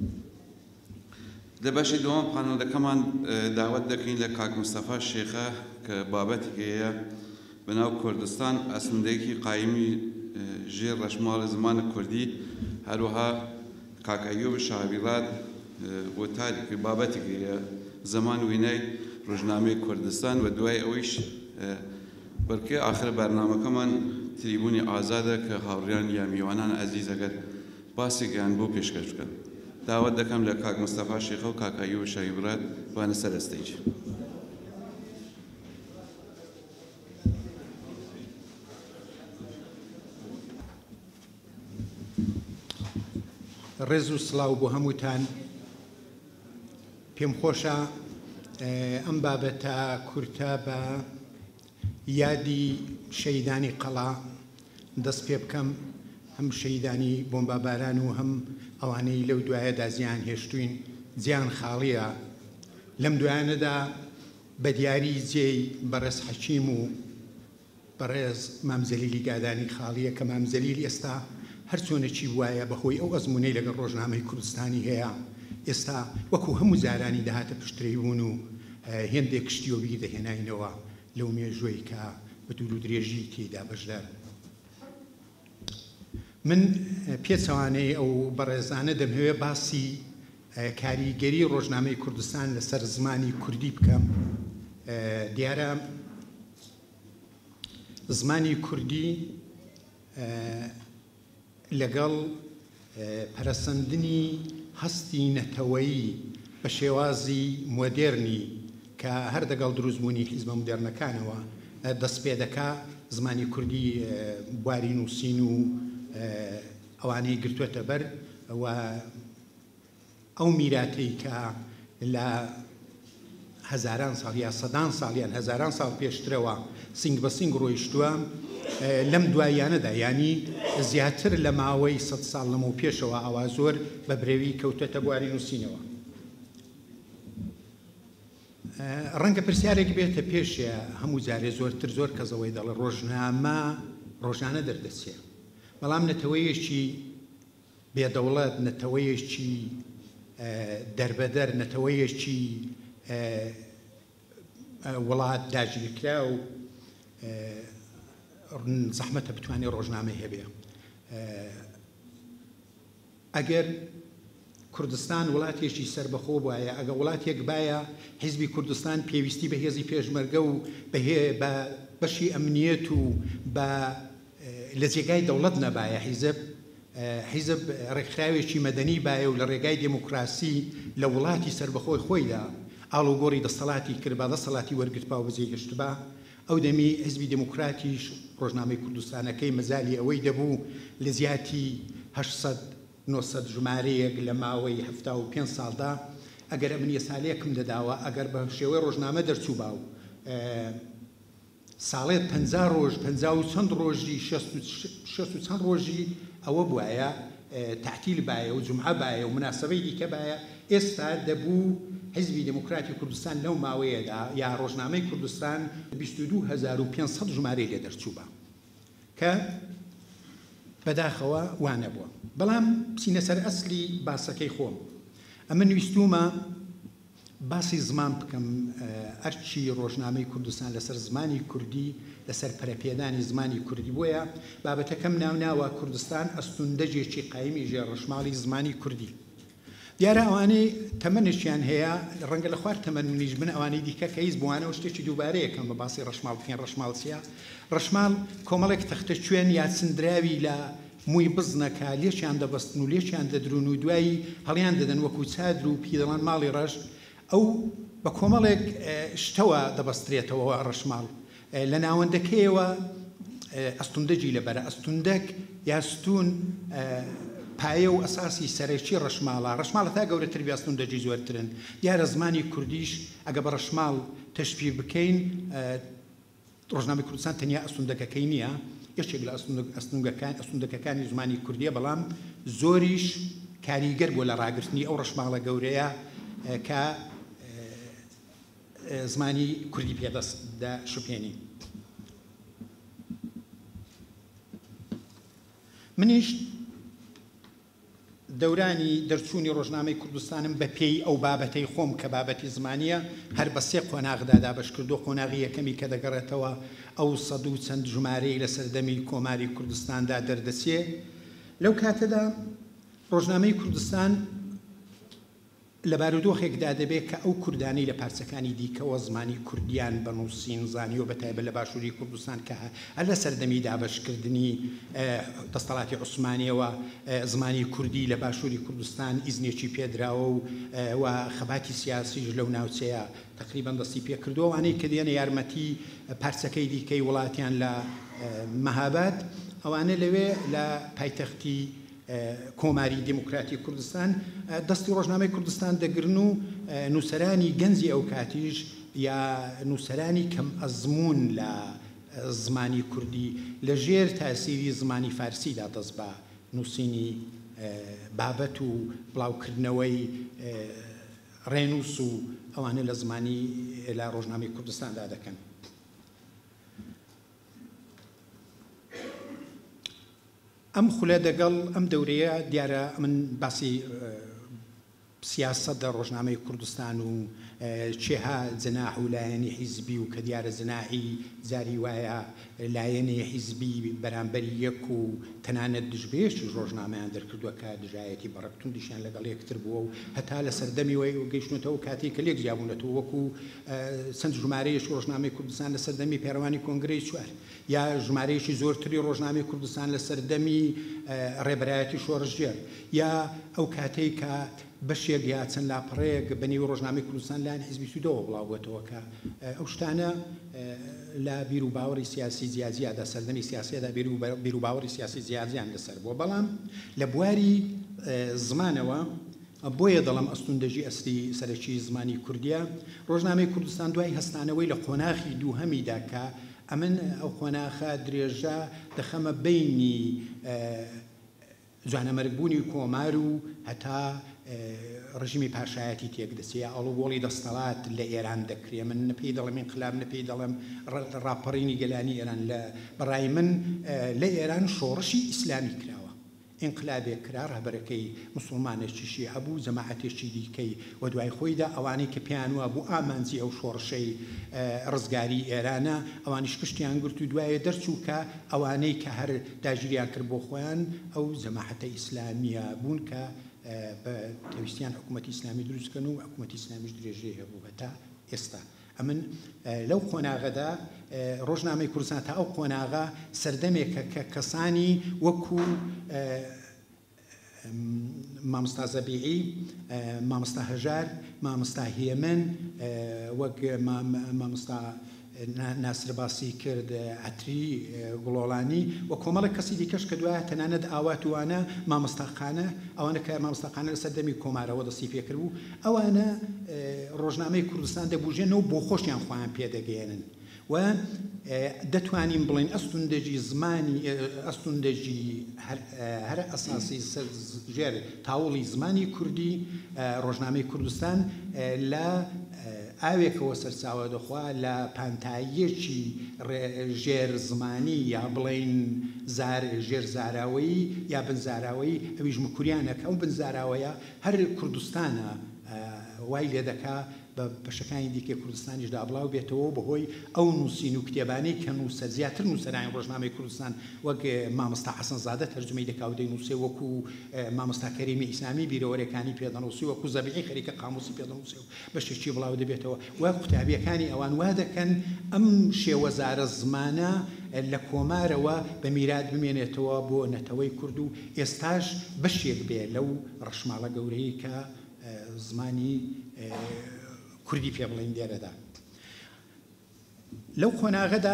لە بەشی دووەم پانەڵەکەمان داوەت دەکەین لە کاک مستەفا شێخە کە بابەتێکی هەیە بەناو کوردستان ئەسندەیەکی قایمی ژێر ڕەشماڵی زمانە کوردی، هەروەها کاک ئەیوب شاویڵات بۆ تاریکی بابەتێکی هەیە زەمان وینەی ڕۆژنامەی کوردستان و دوای ئەوەیش بەرکێ ئاخر بەرنامەکەمان تریبونی ئازادە کە هاوڕێیان یا میوانان عەزیز ئەگەر باسێکیان بۆ پێشکەش بکەن. داوەت دەکەم لە کاک مستەفا شێخە و کاک ئەیوب شاویڵات بانە سەر ئەستەیج. ڕێز و سڵاو بۆ هەمووتان. پێم خۆشە ئەم بابەتە کورتە بە یادی شەیدانی قەڵا دەست پێ بکەم، هەم شەیدانی بۆمباباران و هەم ئەوانەی لەو دوایەدا زیان هێشتوین. جیان خاڵیە لەم دوایانەدا بە دیاری جێی بەڕێز حەکیم و بەڕێز مامزەلیلی گادانی خاڵیە کە مامزەلیل ئێستا هەرچۆنێکی وایە بەهۆی ئەو ئەزمونەی لەگەڵ ڕۆژنامەی کوردستانی هەیە، ئێستا وەکو هەموو زارانی داهاتە پشتڕێبوون و هێندێک کشتیۆبی دەهێناینەوە لەو مێژوەی کە بە دوور و درێژی تێدا بەشدار. من پێچەوانەی ئەو بەڕێزانە دەمەوێت باسی کاریگەری ڕۆژنامەی کوردستان لەسەر زمانی کوردی بکەم. دیارە زمانی کوردی لەگەڵ پەرەسەندنی هەستی نەتەوەیی بە شێوازی مۆدێرنی کە هەر دەگەڵ دروستبوونی حیزبە مۆدێرنەکانەوە دەست پێ دەکا زمانی کوردی بواری نووسین و ئەوانەی گرتووەتە بەر و ئەو میراتەی کە لە هەزاران ساڵ یا سەدان ساڵیان هەزاران ساڵ پێشترەوە سنگ بە سنگ ڕۆیشتووە لەم دواییانەدا ینی زیاتر لە ماوەی 100 ساڵ لەمە پێشەوە ئاوا زۆر بە برێوی کەوتەتە بواری نووسینەوە. ڕەنگە پرسیارێک بێتە پێشە هەموو جارێ زۆرتر زۆر کەسەوەی دەڵێ ڕۆژانە دەردەچێ، بەڵام نەتەوەیەکی بێدەوڵەت، نەتەوەیەکی دەربەدەر، نەتەوەیەکی وڵات داگیرکرا و زەحمەتە بتوانێت ڕۆژنامە هەبێ. ئەگەر کوردستان وڵاتێکی سربەخۆ بایە، ئەگە وڵاتێک باە حیزبی کوردستان پێویستی بە هێزی پێشمەرگە و بە بەشی ئەمنیەت و بە لە جێگای دەوڵەت نەبایە، حیزب ڕێکخراوێکی مەدەنی باە و لە ڕێگای دموکراسی لە وڵاتی سربەخۆی خۆیدا ئاڵوگۆڕی دەسەڵاتی کرد، با دەسەڵاتی وەرگرتبا و بەجێگەشت بە ئەو دەمی حیزبی دموکراتیش ڕۆژنامەی کوردستانەکەی مەزالی ئەوەی دەبوو لە زیاتی 800 ژمارەیەک لە ماوەی 75 ساڵدا ئەگەر ئەمنیە ساڵەیەکم دەداوە، ئەگەر بە شێوەی ڕۆژنامە دەرچوو با و ساڵێت 50 ڕۆژ 50 و چەند ڕۆژی 60 و چەند ڕۆژی ئەوە بواە تحتیل باە و جمعە باە و مناسبەی دیکە باە، ئێستا دەبوو حیزبی دموکراتی کوردستان لەو ماوەیەدا یا ڕۆژنامەی کوردستان 22,500 ژمارەی لێ دەرچوو بە کە بەداخەوە وانە بووە. بەڵام بچینە سەر ئەسلی باسەکەی خۆم. ئەمە نویستومە باسی زمان بکەم، ئەرچی ڕۆژنامەی کوردستان لەسەر زمانی کوردی، لەسەر پەرەپێدانی زمانی کوردی بۆیە بابەتەکەم ناوناوە کوردستان ئەستوندەجێکی قایمی ژێڕەشماڵی زمانی کوردی. دیارە ئەوانەی تەمەنشیان هەیە، ڕەنگە لە خوار تەمەن منیش بن، ئەوانەی دیکە کە هیچ بوانەوە شتێکی دووبارەیەکەم بە باسی ڕەشماڵ بکەین. ڕەشماڵ چییە؟ ڕەشماڵ کۆمەڵێک تەختە کوێن یا چندراوی لە مووی بزنەکە لێچیان دەبەستن و لێچیان دەدرون و دوایی هەڵیان دەدەن وەکو چادر و پیدەڵان ماڵی ڕەش، ئەو بە کۆمەڵێک شتەوە دەبەسترێتەوە ڕەشماڵ. لە ناوەندەکەیەوە ئەستوندەجی لەبەرە، ئەستوندەک یاستون پایە و ئەساسی سەرەکی ڕەشماڵە. ڕەشماڵە تا گەورەتر بێ ئەستوندەجی زۆرترن. دیارە زمانی کوردیش ئەگە بە ڕەشماڵ تەشبیه بکەین، ڕۆژنامەی کوردستان تەنیا ئەستوندەکەکەی نییە، یەکێک لە ئەستوندەکەکانی زمانی کوردیە، بەڵام زۆریش کاریگەر بۆ لە ڕاگررتنی ئەو ڕەشماڵە گەورەیە کە زمانی کوردی پێدەست دەشوپێنی. منیش دەورانی دەرچوونی ڕۆژنامەی کوردستانم بە پێی ئەو بابەتەی خۆم کە بابەتی زمانیە هەر بە سێ قۆناغدا دابەش کردو. قۆناغی یەکەمی کە دەگەڕێتەوە ئەو 100 و چەند ژمارەی لە سەردەمی کۆماری کوردستاندا دەردەچێ. لەو کاتەدا ڕۆژنامەی کوردستان لە بارودۆخێکدا دەبێت کە ئەو کوردانی لە پارچەکانی دیکەوە زمانی کوردیان بەنووسین زانیۆ بەتایبەت لە باشووری کوردستان کە هەر لە سەردەمی دابەشکردنی دەسەڵاتی عوسمانیەوە زمانی کوردی لە باشووری کوردستان ئیزنێکی پێدراوە و خەباتی سیاسیش لەو ناوچەیە تقریبان دەستی پێکردووە. ئەوانەی کە دێنە یارمەتی پارچەکەی دیکەی وڵاتیان لە مەهاباد، ئەوانە لەوێ لە پایتەختی کۆماری دموکراتی کوردستان دەستی ڕۆژنامەی کوردستان دەگرن و نووسەرانی گەنجی ئەو کاتیش یا نووسەرانی کەم ئەزمون لە زمانی کوردی لە ژێر تاسیری زمانی فارسیدا دەست بە نووسینی بابەت و بڵاوکردنەوەی ڕێنووس و ئەوانە لە زمانی لە ڕۆژنامەی کوردستاندا دەکەن. ئەم خولە دەگەڵ ئەم دەورەیە دیارە من باسی سیاست لە ڕۆژنامەی کوردستان و چێها جەناح و لایەنی حیزبی و کە دیارە جەناحی جاری وایە لایەنی حیزبی بەرامبەری یەک و تەنانەت دژبێشی ڕۆژنامەیان دەرکردووە کە دژایەتی بەڕەکتوندیشیان لەگەڵ یەکتر بووە و هەتا لە سەردەمی وی گەیشتنەوە کاتێک کە لێک جیابوونەتەوە وەکو چەند ژمارەیەش ڕۆژنامەی کوردستان لە سەردەمی پێڕەوانی کۆنگرەی چوار یا ژمارەیەکی زۆرتری ڕۆژنامەی کوردستان لە سەردەمی ڕێبەرایەتی شۆڕژێر یا ئەو کاتەی کە بەشێک یا چەند لاپەڕەیەک بەنێوی ڕۆژنامەی کوردستان لایەن حیزبی سوودەوە بڵاوبووەتەوە کە ئەو شتانە لە بیر و باوەڕی سیاسی جیاجیادا سەردەمی سیاسیەدا بیر و باوەڕی سیاسی جیاجیان لەسەر بووە. بەڵام لە بواری زمانەوە بۆیە دەڵم ئەستوندەژی ئەسری سەرەکی زمانی کوردیە ڕۆژنامەی کوردستان دوای هەستانەوەی لە قۆناغی دووهەمیدا کە ئەمن ئەو قۆناغە درێژە دەخەمە بینی جوانەمەرگبوونی کۆمار و هەتا ڕژیمی پاشایەتی تێکدەچێ ئەڵوگۆڵی دەستەڵات لە ئێران دەکرێ من نەپێی دەڵێم انقلاب نەپێی دەڵێم ڕاپەڕینی گەلانی ئێران لە بەڕای من لە ئێران شۆڕشی ئیسلامی کراوە انقلابێک کرا ڕهبەرەکەی موسڵمانێکی شیعە بوو جەماعەتێکی دیکەی و دوای خۆیدا ئەوانەی کە پێیان وە بوو ئامانجی ئەو شۆڕشەی ڕزگاری ئێرانە ئەوانیش پشتیان گرت و دوایە دەرچوو کە ئەوانەی کە هەر داگیریان کرد بۆ خۆیان ئەو جەماعەتە ئیسلامیە بوون کە بە پێویستیان حکوومەتی ئیسلامی دروستکەن و حکوومەتی ئیسلامیش درێژەی هەبوو هەتا ئێستا ئەمن لەو قۆناغەدا ڕۆژنامەی کوردستان تا ئەو قۆناغا سەردەمێکە کە کەسانی وەکو مامۆستا زەبیعی مامۆستا هەژار مامۆستا هێمن وەک مامۆستا ناسر باسی کرد عتری گوڵۆڵانی و کۆمەڵێک کەسی دیکەش کە دوایە تەنانەت ئاواتوانە مامۆستاخانە ئەوانە کە مامۆستاخانە لەسەر دەمی کۆمارەوە دەستی پێکرد بوو ئەوانە ڕۆژنامەی کوردستان دەبوژێنەوە بۆ خۆشیان خۆیان پێدەگەێنن و دەتوانین بڵین ئەستوندەجی زمانی ئەستوندەجی هەر ئەساسی ژێر تاوڵی زمانی کوردی ڕۆژنامەی کوردستان لە ئاوێکەوە سەرچاوە دەخوا لە پانتاییەکی ژێر زمانی یا بڵین ژێر زاراوەیی یا بنزاراوەیی ئەویش مکوریانەکە ئەو بنزاراوەیە هەر کوردستانە وای لێ دەکا بە پەشەکانی دیکەی کوردستانیش دابڵاو بێتەوە بەهۆی ئەو نووسین و کتێبانەی کە نووسە زیاتر نووسەرانی ڕۆژنامەی کوردستان وەک مامۆستا حەسەن زادە تەرجمەی دەکا و دەینووسێ وەکو مامۆستا کەریمی ئیسلامی بیرەوەرەکانی پێدەنووسی وەکو زەبیعی خەریکە قاموسی پێدەنووسێ و بەشێکی بڵاو دەبێتەوە و قوتابیەکانی ئەوان وا دەکەن ئەم شێوەزارە زمانە لە کۆمارەوە بە میرات بمێنێتەوە بۆ نەتەوەی کورد و ئێستاش بەشێک بێ لەو ڕەشماڵە گەورەی کە زمانی کوردی پێ بڵین دێرەدا لەو خۆناغەدا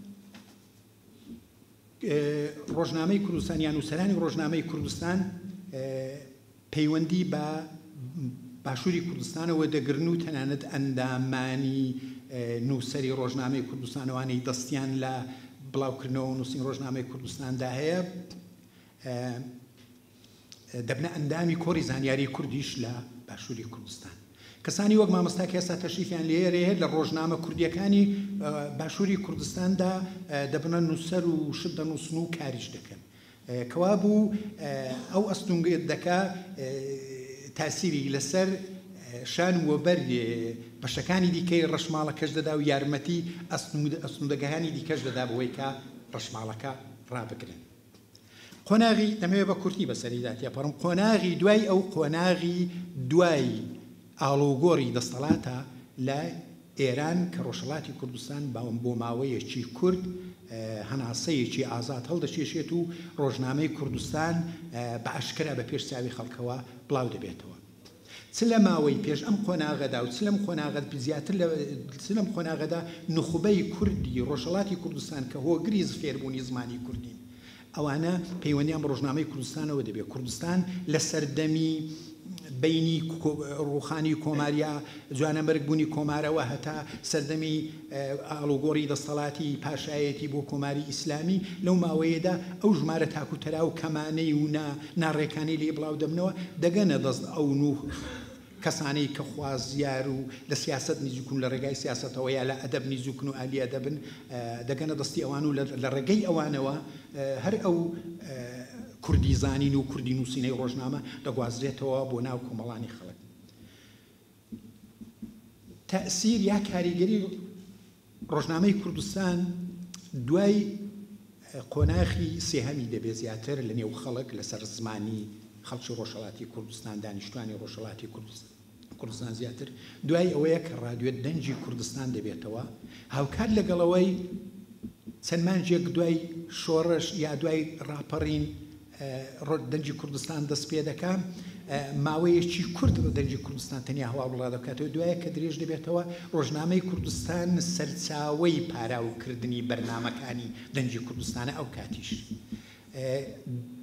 ڕۆژنامەی کوردستان یان نووسەرانی ڕۆژنامەی کوردستان پەیوەندی بە باشووری کوردستانەوە دەگرن و تەنانەت ئەندامانی نووسەری ڕۆژنامەی کوردستانەوانەی دەستیان لە بڵاوکردنەوە نووسین ڕۆژنامەی کوردستاندا هەیە دەبنە ئەندامی کۆڕی زانیاری کوردیش لە باشووری کوردستان کەسانی وەک مامۆستا کە ئێستا تەشریفیان لێرەیە لە ڕۆژنامە کوردیەکانی باشووری کوردستاندا دەبنە نووسەر و شت دەنووسن و کاریش دەکەن کەوا بوو ئەو ئەستونگێت دەکا تاسیری لەسەر شان وەبەر بەشەکانی دیکەی ڕەشماڵەکەش دەدا و یارمەتی ئەستوندەگەهانی دیکەش دەدا بەوەی کە ڕەشماڵەکە ڕابگرن قۆناغی دەمەوێت بە کورتی بەسەریدا تێپەڕم قۆناغی دوای ئەو قۆناغی دوای ئاڵوگۆڕی دەستەڵاتە لە ئێران کە ڕۆژهەڵاتی کوردستان بۆ ماوەیەکی کورد هەناسەیەکی ئازاد هەڵدەچێشێت و ڕۆژنامەی کوردستان بە ئاشکرا بە پێش چاوی خەڵکەوە بڵاو دەبێتەوە چ لە ماوەی پێش ئەم قۆناغەدا و چ لەم قۆناغەت زیاتر چ لەم قۆناغەدا نخبەی کوردی ڕۆژهەڵاتی کوردستان کە هۆگری فێربوونی زمانی کوردی ئەوانە پەیوەندیان بە ڕۆژنامەی کوردستانەوە دەبێت کوردستان لە سەردەمی بینی ڕوخانی کۆماریە جوانەمەرگبوونی کۆمارەوە هەتا سەردەمی ئاڵوگۆڕی دەستەڵاتی پاشایەتی بۆ کۆماری ئیسلامی لەو ماوەیەدا ئەو ژمارە تاکوتەرا و کەمانەی و ناڕێکانی لێ بڵاو دەبنەوە دەگەنە دەست ئەو کەسانەی کە خوازیار و لە سیاست نزیکون لە ڕێگای سیاستەوە یا لە ئەدەب نزیکن و ئالیا دەبن دەگەنە دەستی ئەوان و لە ڕێگەی ئەوانەوە هەر ئەو کوردی زانین و کوردی نووسینەی ڕۆژنامە دەگوازرێتەوە بۆ ناو کۆمەڵانی خەڵک تەئسیر یا کاریگەری ڕۆژنامەی کوردستان دوای قۆناغی سێهەمی دەبێت زیاتر لە نێو خەڵک لەسەر زمانی خەڵکی ڕۆژهەڵاتی کوردستان دانیشتوانی ڕۆژهەڵاتی کوردستان زیاتر دوای ئەوەیە کە ڕادیۆ دەنجی کوردستان دەبێتەوە هاوکات لەگەڵەوەی چەند مانجێک دوای شۆڕش یا دوای ڕاپەڕین دەنجی کوردستان دەست پێ دەکا ماوەیەکی کورد دەنجی کوردستان تەنیا هەوا بڵا دەکاتەوە دوایە کە درێژ دەبێتەوە ڕۆژنامەی کوردستان سەرچاوەی پاراوکردنی بەرنامەکانی دەنجی کوردستانە ئەو کاتیش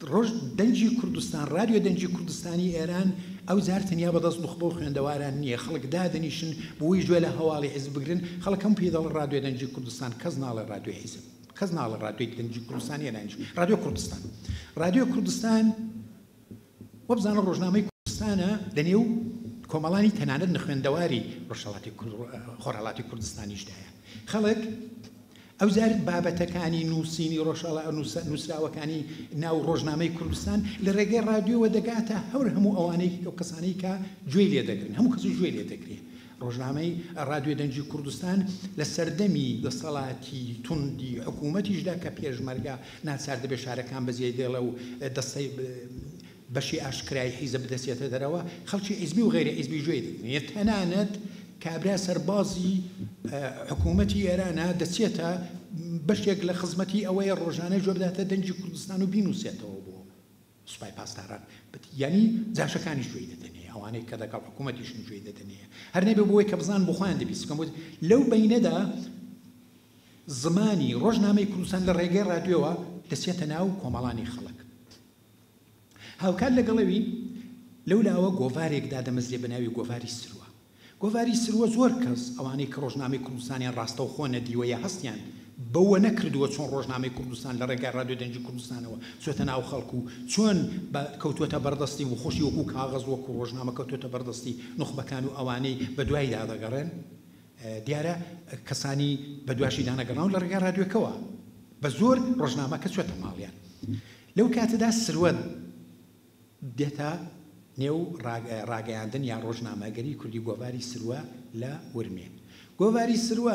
ڕۆژ دەنجی کوردستان رادیۆ دەنجی کوردستانی ئێران ئەو جار تەنیا بەدەست بخبە و خوێندەواران نییە خەڵک دادەنیشن بۆی گوێ لە هەواڵی حیزب بگرن خەڵکەم پێ دەڵ رادیۆ دەنجی کوردستان کەس ناڵە رادیۆ حیزب کەس ناڵە رادیۆی دەنجی کوردستان ئێرانیش رادیۆ کوردستان رادیۆ کوردستان وە بزانە ڕۆژنامەی کوردستانە لەنێو کۆمەڵانی تەنانەت نەخوێندەواری خۆرهەڵاتی کوردستانیشدایە خەڵک ئەو جار بابەتەکانی نووسینی ڕۆژهەڵا نووسراوەکانی ناو ڕۆژنامەی کوردستان لە ڕێگەی رادیۆوە دەگاتە هەور هەموو ئەوانەی ئەو کەسانەی کە گوێی لێ دەگرن هەموو کەس گوێی لێ دەگرێت ڕۆژنامەی رادیۆ دەنجی کوردستان لە سەردەمی دەسەڵاتی توندی حکوومەتیشدا کە پێشمەرگە ناچار دەبێت شارەکان بەجێ دێڵە و دەستەی بەشی ئاشکرای حیزب بدەسێتە دەرەوە خەڵکی حیزبی و غیری حیزبی گوێی دەگرن تەنانەت کابرا سەربازی حکوومەتی ئێرانە دەچێتە بەشێک لە خزمەتی ئەوەیە ڕۆژانەی جۆ بداتە دەنجی کوردستان و بینوسێتەوە بۆ سوپای پاسداران یعنی جاشەکانی گوێی دەدەنێ ئەوانەی کە دەگەڵ حکوومەتیشن گوێی دەدەنێ هەر نەبێ بۆی کە بزان بۆ خۆیان دەبیستکەم لەو بەینەدا زمانی ڕۆژنامەی کوردستان لە ڕێگەی رادیۆوە دەچێتە ناو کۆمەڵانی خەڵک هاوکات لەگەڵەوی لەولاوە گۆڤارێکدا دەمەزرێ بە ناوی گۆڤاری سروە گۆڤاری سروە زۆر کەس ئەوانەی کە ڕۆژنامەی کوردستانیان ڕاستە و خۆ نەدیوە یا هەستیان بەوە نەکردووە چۆن ڕۆژنامەی کوردستان لە ڕێگای رادیۆ دەنجی کوردستانەوە چۆتە ناو خەڵکو و چۆن کەوتوەتە بەردەستی و خۆشی وەکو کاغەز وەکو ڕۆژنامە کەوتوەتە بەردەستی نوخبەکان و ئەوانەی بە دوایدا دەگەڕێن دیارە کەسانی بە دواشی دانەگەڕاون لە ڕێگای رادیۆکەوە بە زۆر ڕۆژنامەکە چۆتە ماڵیان لەو کاتەدا سروە دێتە نێو ڕاگەیاندن یا ڕۆژنامەگەری کوردی گۆڤاری سروە لە ورمێ گۆڤاری سروە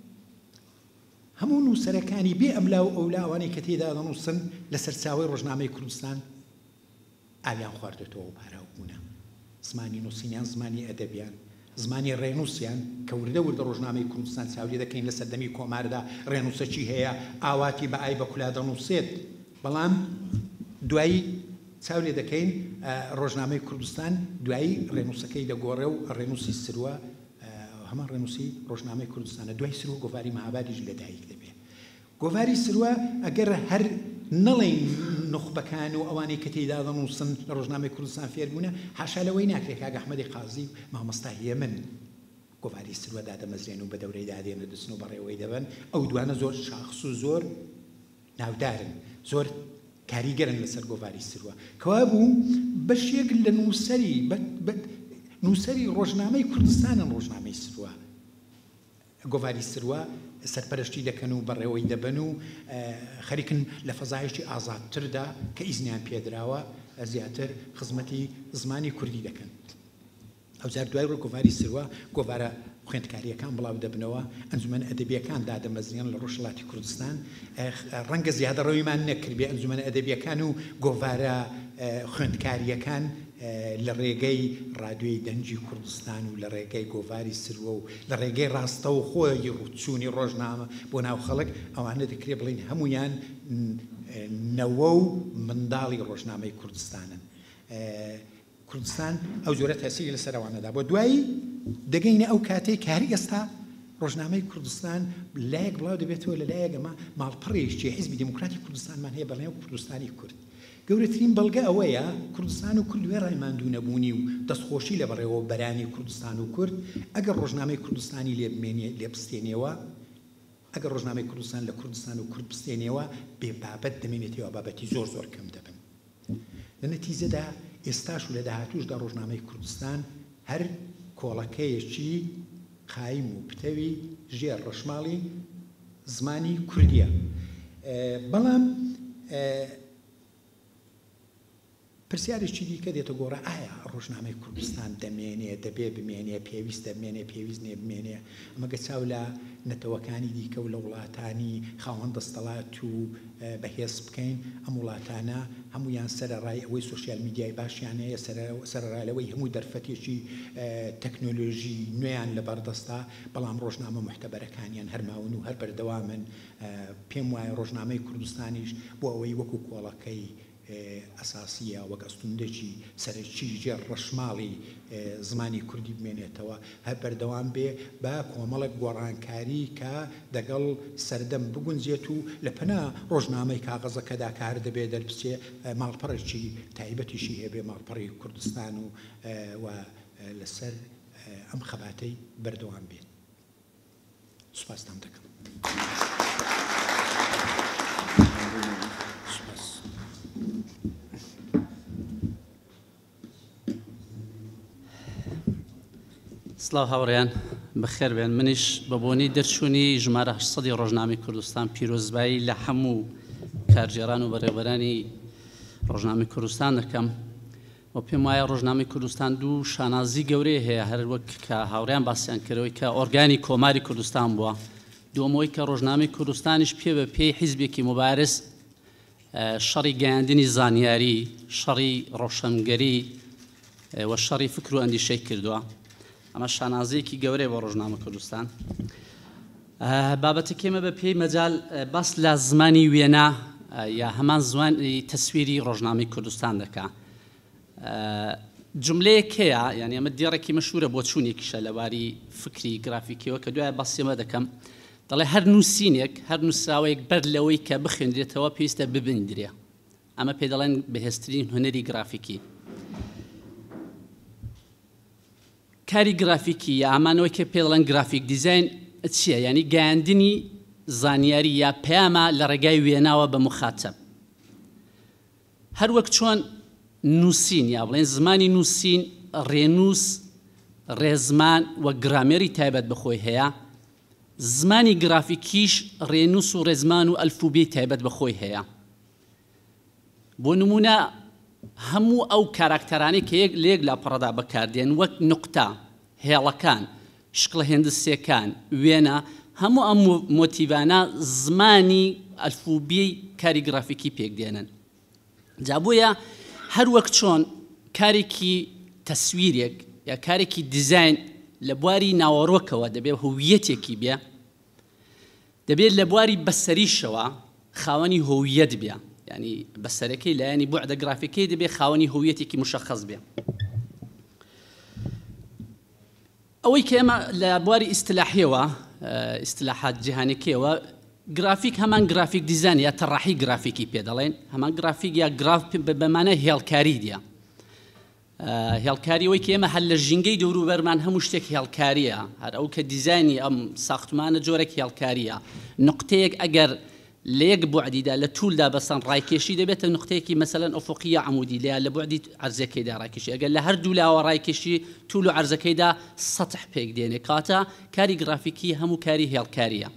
هەموو نووسەرەکانی بێ ئەملا و ئەولاوانەی کە تێدا دەنووسن لە سەرچاوی ڕۆژنامەی کوردستان ئاویان خواردێتەوە پاراو بوونە زمانی نووسینیان زمانی ئەدەبیان زمانی ڕێنووسیان کە وردە وردە ڕۆژنامەی کوردستان چاوی دەکەین لە سەردەمی کۆماردا ڕێنووسەکی هەیە ئاواتی بە ئای بە کولا دەنووسێت بەڵام دوایی چاو لێ دەکەین ڕۆژنامەی کوردستان دوایی ڕێنووسەکەی دەگۆڕێ و ڕێنووسی سروە هەمان ڕێنووسی ڕۆژنامەی کوردستانە دوای سروە گۆڤاری مەهابادیش لەدایک دەبێت گۆڤاری سروە ئەگەر هەر نەڵێن نخبەکان و ئەوانەی کە تێیدا دەنووسن لە ڕۆژنامەی کوردستان فێربوونە حاشا لەوەی ناکرێت کاگە ئەحمەدی قازی و مامۆستا هێمن گۆڤاری سروە دادەمەزرێن و بە دەورەی دادێنە دەچن و بەڕێوەی دەبن ئەو دوانە زۆر شاخص و زۆر ناودارن زۆر کاریگەرن لەسەر گۆڤاری سروە کەوا بوو بەشێک لە نووسەری ڕۆژنامەی کوردستانن ڕۆژنامەی سروە گۆڤاری سروە سەرپەرشتی دەکەن و بەڕێوەی دەبن و خەریکن لە فەزایشتی ئازادتردا کە ئیزنیان پێدراوە زیاتر خزمەتی زمانی کوردی دەکەن ئەو جار دوای ڕۆ گۆڤاری سروە گۆڤارە خوێندکاریەکان بڵاو دەبنەوە ئەنجومەن ئەدەبیەکان دادەمەزرێن لە ڕۆژهەڵاتی کوردستان ڕەنگە زیادەڕەویمان نەکرد بێ ئەنجومەن ئەدەبیەکان و گۆڤارە خوێندکاریەکان لە ڕێگەی رادیۆی دەنجی کوردستان و لە ڕێگەی گۆڤاری سروە و لە ڕێگەی ڕاستە و خۆی ڕوچوونی ڕۆژنامە بۆ ناو خەڵک ئەوانە دەکرێت بڵین هەمویان نەوە و منداڵی ڕۆژنامەی کوردستانن کوردستان ئەو جۆرە تەسیری لەسەرەوانەدا بۆ دوایی دەگەینە ئەو کاتەی کاری ئێستا ڕۆژنامەی کوردستان لایەک بڵاو دەبێتەوە لە لایەکەمە ماڵپەڕێشتی حیزبی دموکراتی کوردستانمان هەیە بەڵێن کوردستانی کورد گەورەترین بەڵگە ئەوەیە کوردستان و کوردوێ ڕایماندوو نەبوونی و دەستخۆشی لە بەڕێوە بەرانی کوردستان و کورد ئەگەر ڕۆژنامەی کوردستانی لێ بستێنێەوە ئەگەر ڕۆژنامەی کوردستان لە کوردستان و کورد بستێنێەوە بێ بابەت دەمێنێتەوە بابەتی زۆر زۆر کەم دەبن لە نەتیجەدا ئێستاش و لە داهاتووشدا ڕۆژنامەی کوردستان هەر کۆڵەکەیەکی قایم و پتەوی ژێر ڕەشماڵی زمانی کوردیە بەڵام پرسیارێکی دیکە دێتە گۆڕە ئایا ڕۆژنامەی کوردستان دەمێنێ دەبێ بمێنێ پێویست دەمێنێ پێویست نێ بمێنێ ئەمەگە چاو لە نەتەوەکانی دیکە و لە وڵاتانی خاوەن دەستەڵات و بەهێز بکەین ئەم وڵاتانە هەمویان سەرەڕای ئەوەی سوسیال میدیای باشیان هەیە سەرەڕایەوەی هەموو دەرفەتێکی تەکنۆلۆژی نوێیان لە بەردەستا بەڵام ڕۆژنامە محتەبەرەکانیان هەرماون و هەر بەردەوامن پێم وایە ڕۆژنامەی کوردستانیش بۆ ئەوەی وەکو کۆڵەکەی ئەساسیە وەک ئەستوندێکی سەرچیژێ ڕەشماڵی زمانی کوردی بمێنێتەوە هەر بەردەوام بێ بە کۆمەڵێک گۆڕانکاری کە دەگەڵ سەردەم بگونجێت و لە پەنا ڕۆژنامەی کاغەزەکەدا کار دەبێ دەربچێ ماڵپەڕێکی تایبەتیشی هەبێ ماڵپەڕی کوردستان و لەسەر ئەم خەباتەی بەردەوام بێت. سوپاستان دەکەم. سڵاو هاوڕێیان بەخێر بێن. منیش بەبوونی دەرچوونی ژمارە 800 ڕۆژنامەی کوردستان پیرۆزبایی لە هەموو کارژێران و بەڕێوەبەرانی ڕۆژنامەی کوردستان دەکەم و پێم وایە ڕۆژنامەی کوردستان دوو شانازی گەورەی هەیە هەر وەک کە هاوڕێیان باسییان کردەوەی کە ئۆرگانی کۆماری کوردستان بووە، دووەمەوەی کە ڕۆژنامەی کوردستانیش پێ بە پێی حیزبێکی مبارز شەڕی گەیاندنی زانیاری، شەڕی ڕۆشنگەری و شەڕی فکر و ئەندیشەی کردووە. ئەمە شانازەیەکی گەورەی بۆ ڕۆژنامە کوردستان. بابەتەکێمە بە پێی مەجال باس لە زمانی وێنە یا هەمان زمانی تەسویری ڕۆژنامەی کوردستان دەکا. جملەیەک هەیە، یعنی ئەمە دیێڕێکی مەشهورە بۆ چوونێکیشە لەواری فکری گرافیکیەوە کە دوایە باسیێمە دەکەم. دەڵێ هەر نووسینێک، هەر نووسراوەیەک بەر لەوەی کە بخوێندرێتەوە پێویستە ببیندرێ. ئەمە پێ دەڵێن بەهێزترین هونەری گرافیکی. کاری گرافیکی یا ئەمانەوەی کە پێ دەڵێن گرافیک دیزاین چییە؟ یعنی گەیاندنی زانیاری یا پەیامە لە ڕێگای وێناوە بە مخاتەب. هەر وەک چۆن نووسین یا بڵێن زمانی نووسین ڕێنووس، ڕێزمان و گرامێری تایبەت بەخۆی هەیە، زمانی گرافیکیش ڕێنووس و ڕێزمان و ئەلفوبێی تایبەت بەخۆی هەیە. بۆ نمونە هەموو ئەو کاراکتەرانی کە لە یەک لاپەڕەدا بەکاردێن وەک نوقتە، هێڵەکان، شکڵە هێندسیەکان، وێنە، هەموو ئەم مۆتیڤانە زمانی ئەلفوبێی کاری گرافیکی پێکدێنن. جا بۆیە هەر وەک چۆن کارێکی تەسویرێک یا کارێکی دیزاین لە بواری ناوەڕۆکەوە دەبێت هویەتێکی بێ، دەبێت لە بواری بەسەریشەوە خاوەنی هویەت بێ، یعنی بەسەرەکەی لایەنی بوعدە گرافیکەی دەبێت خاوەنی هویەتێکی مشخص بێ. ئەوەی کە ئێمە لە بواری ئیستلاحیەوە، ئیستلاحات جیهانیەکەوە، گرافیک هەمان گرافیک دیزاین یا تەڕاحی گرافیکی پێ دەڵێن، هەمان گرافیک یا گراف بەمانە هێڵکاری دیە. هێڵکاریەوەی کە ئێمە هەر لە ژینگەی دەوروبەرمان هەموو شتێک هێڵکاریە، هەر ئەو کە دیزایانی ئەم ساختمانە جۆرێک هێڵکاریە. نقطەیەک ئەگەر لە یەک بوعدیدا لە توولدا بەسەن ڕایکێشی دەبێتە نقطەیەکی مەسەلەن ئۆفقیە عەمودی لە بوعدی عەرزەکەیدا ڕایکێشی، ئەگەر لە هەردوو لاوە ڕایکێشی توول و عەرزەکەیدا سەتح پێک دێنێ، کاتە کاری گرافیکی هەموو کاری هێڵکاریە.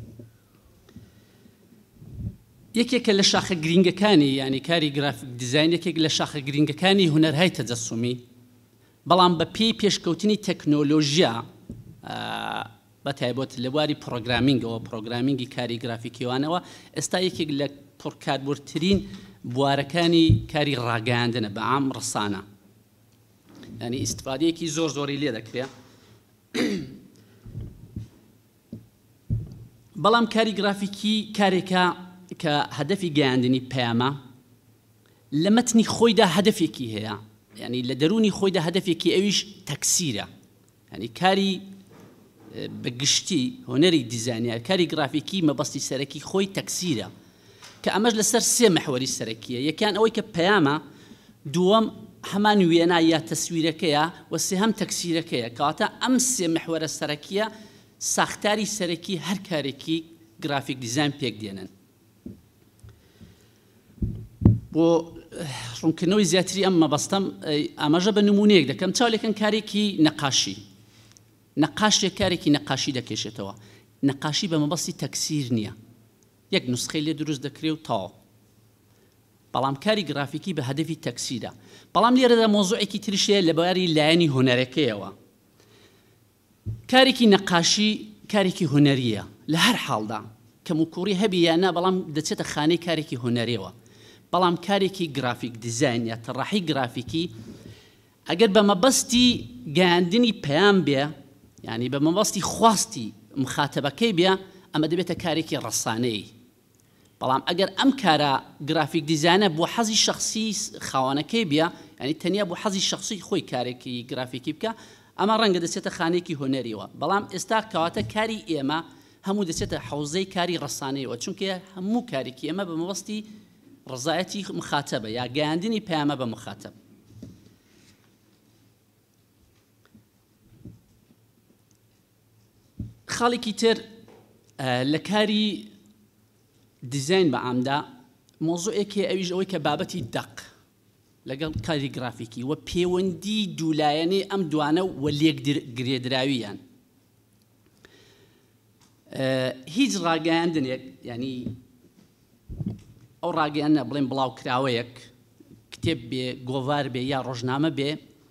یەکێکە لە شاخە گرینگەکانی، یعنی کاری گرافیک دیزاین یەکێک لە شاخە گرینگەکانی هونەرهای تەجەسومی، بەڵام بە پێی پێشکەوتنی تەکنۆلۆژیا بەتایبەت لە بواری پرۆگرامینگەوە، پرۆگرامینگی کاری گرافیکیوانەوە ئێستا یەکێک لە پڕکاربوورترین بوارەکانی کاری ڕاگەیاندنە بە عام ڕسانە، یعنی ئیستفادەیەکی زۆر زۆری لێ دەکرێت. بەڵام کاری گرافیکی کارێکە کە هەدەفی گەیاندنی پەیامە لە مەتنی خۆیدا هەدەفێکی هەیە، یعنی لە دەرونی خۆیدا هەدەفێکی ئەویش تەکسیرە، یعنی کاری بەگشتی هۆنەری دیزانیار کاری گرافیکی مەبەستی سەرەکی خۆی تەکسیرە، کە ئەمەش لەسەر سێ مەحوەری سەرەکیە. یەکیان ئەوەی کە پەیامە، دووەم هەمان وێنە یا تەسویرەکەیە، و سێهەم تەکسیرەکەیە، کەواتە ئەم سێ مەحوەرە سەرەکیە ساختاری سەرەکی هەر کارێکی گرافیک دیزاین پێک دێنن. بۆ ڕوونکردنەوەی زیاتری ئەم مەبەستەم ئاماژە بە نمونەیەک دەکەم. چاولێکن کارێکی نەقاشی، نەقاشێک کارێکی نەقاشی دەکێشێتەوە، نەقاشی بە مەبەستی تەکسیر نییە، یەک نوسخەی لێ دروست دەکرێت و تاوە. بەڵام کاری گرافیکی بە هەدەفی تەکسیرە. بەڵام لێرەدا مۆزوعێکی تریشەیە لە بواری لایەنی هونەرەکەیەوە. کارێکی نەقاشی کارێکی هونەریە لە هەر حاڵدا، کەم و کوڕی هەبی یانە، بەڵام دەچێتە خانەی کارێکی هونەریەوە. بەڵام کارێکی گرافیک دیزاین یا تەڕاحی گرافیکی ئەگەر بە مەبەستی گەیاندنی پەیام بێ، یعنی بە مەبەستی خواستی مخاتەبەکەی بێ، ئەمە دەبێتە کارێکی ڕەسانەیی. بەڵام ئەگەر ئەم کارە گرافیک دیزاینە بۆ حەزی شخصی خاوەنەکەی بێ ینی تەنیا بۆ حەزی شخصی خۆی کارێکی گرافیکی بکە ئەمە ڕەنگە دەچێتە خانێکی هۆنەریەوە بەڵام ئێستا کەواتە کاری ئێمە هەموو دەچێتە حوزەی کاری ڕەسانەیەوە چونکە هەموو کارێکی ئێمە بە مەبەستی ڕزایەتی مخاتەبە یا گەیاندنی پەیامە بە مخاتەب. خاڵێکی تر لە کاری دیزاین بە ئامدا مۆزوعێکی ئەویش ئەوەی کە بابەتی دەق لەگەڵ کاری گرافیکی وە پەیوەندی دوولایەنەی ئەم دوانە و لێک گرێدراویان هیچ ڕاگەیاندنێک ینی ئەو ڕاگەیانە بڵێن بڵاو کراوەیەک کتێب بێ گۆڤار بێ یا ڕۆژنامە بێ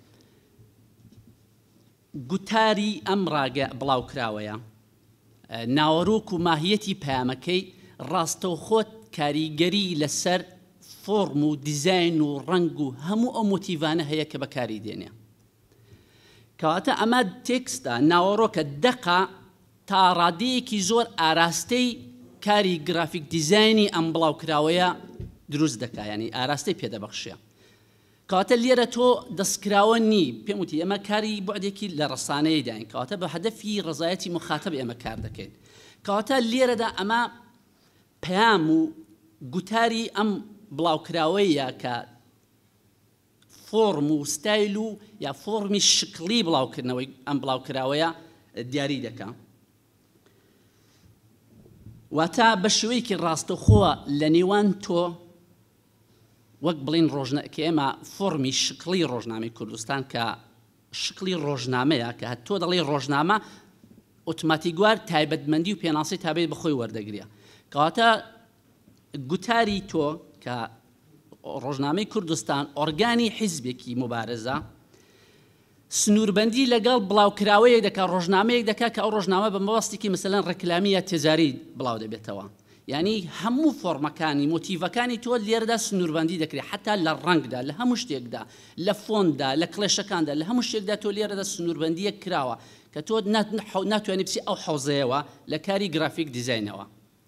گوتاری ئەم ڕاگە بڵاو کراوەیە ناوەڕۆک و ماهیەتی پەیامەکەی ڕاستەوخۆت کاریگەری لەسەر فۆرم و دیزاین و ڕنگ و هەموو ئەو مۆتیڤانە هەیە کە بەکاری دێنێ کەواتە ئەمە تێکستە ناوەڕۆکە دەقا تا ڕادەیەکی زۆر ئاراستەی کاری گرافیک دیزاینی ئەم بڵاو کراوەیە دروست دەکا ینی ئاراستەی پێدەبەخشێ کەواتە لێرە تۆ دەستکراوە نی پێم وتی ئێمە کاری بۆعدێکی لە ڕەسانەیە داین کەواتە بە هەدەفی ڕزایەتی مخاتەب ئێمە کار دەکەین کەواتە لێرەدا ئەمە پەیام و گوتاری ئەم بڵاوکراوەیە کە فۆرم و ستایل و یا فۆرمی شکلی بڵاوکردنەوەی ئەم بڵاوکراوەیە دیاری دەکا واتە بە شێوەیەکی ڕاستەوخۆوە لە نێوان تۆ وەک بڵین کە ئێمە فۆرمی شکلی ڕۆژنامەی کوردستان کە شکلی ڕۆژنامەیە کە تۆ دەڵێ ڕۆژنامە ئۆتۆماتیکوار تایبەتمەندی و پێناسی تابێت بەخۆی وەردەگرێ کەواتە گوتاری تۆ کە ڕۆژنامەی کوردستان ئۆرگانی حیزبێکی مبارزە سنووربەندی لەگەڵ بڵاوکراوەیەک دەکات ڕۆژنامەیەک دەکات کە ئەو ڕۆژنامە بە مەبەستێکی مەسەلەن ڕێکلامی یا تێجاری بڵاو دەبێتەوە یعنی هەموو فۆرمەکانی مۆتیڤەکانی تۆ لێرەدا سنووربەندی دەکرێت حتا لە ڕەنگدا لە هەموو شتێکدا لە فۆندا لە کڵێشەکاندا لە هەموو شتێکدا تۆ لێرەدا سنووربەندیەک کراوە کە تۆ ناتوانێت بچی ئەو حوزەیەوە لە کاری گرافیک دیزاینەوە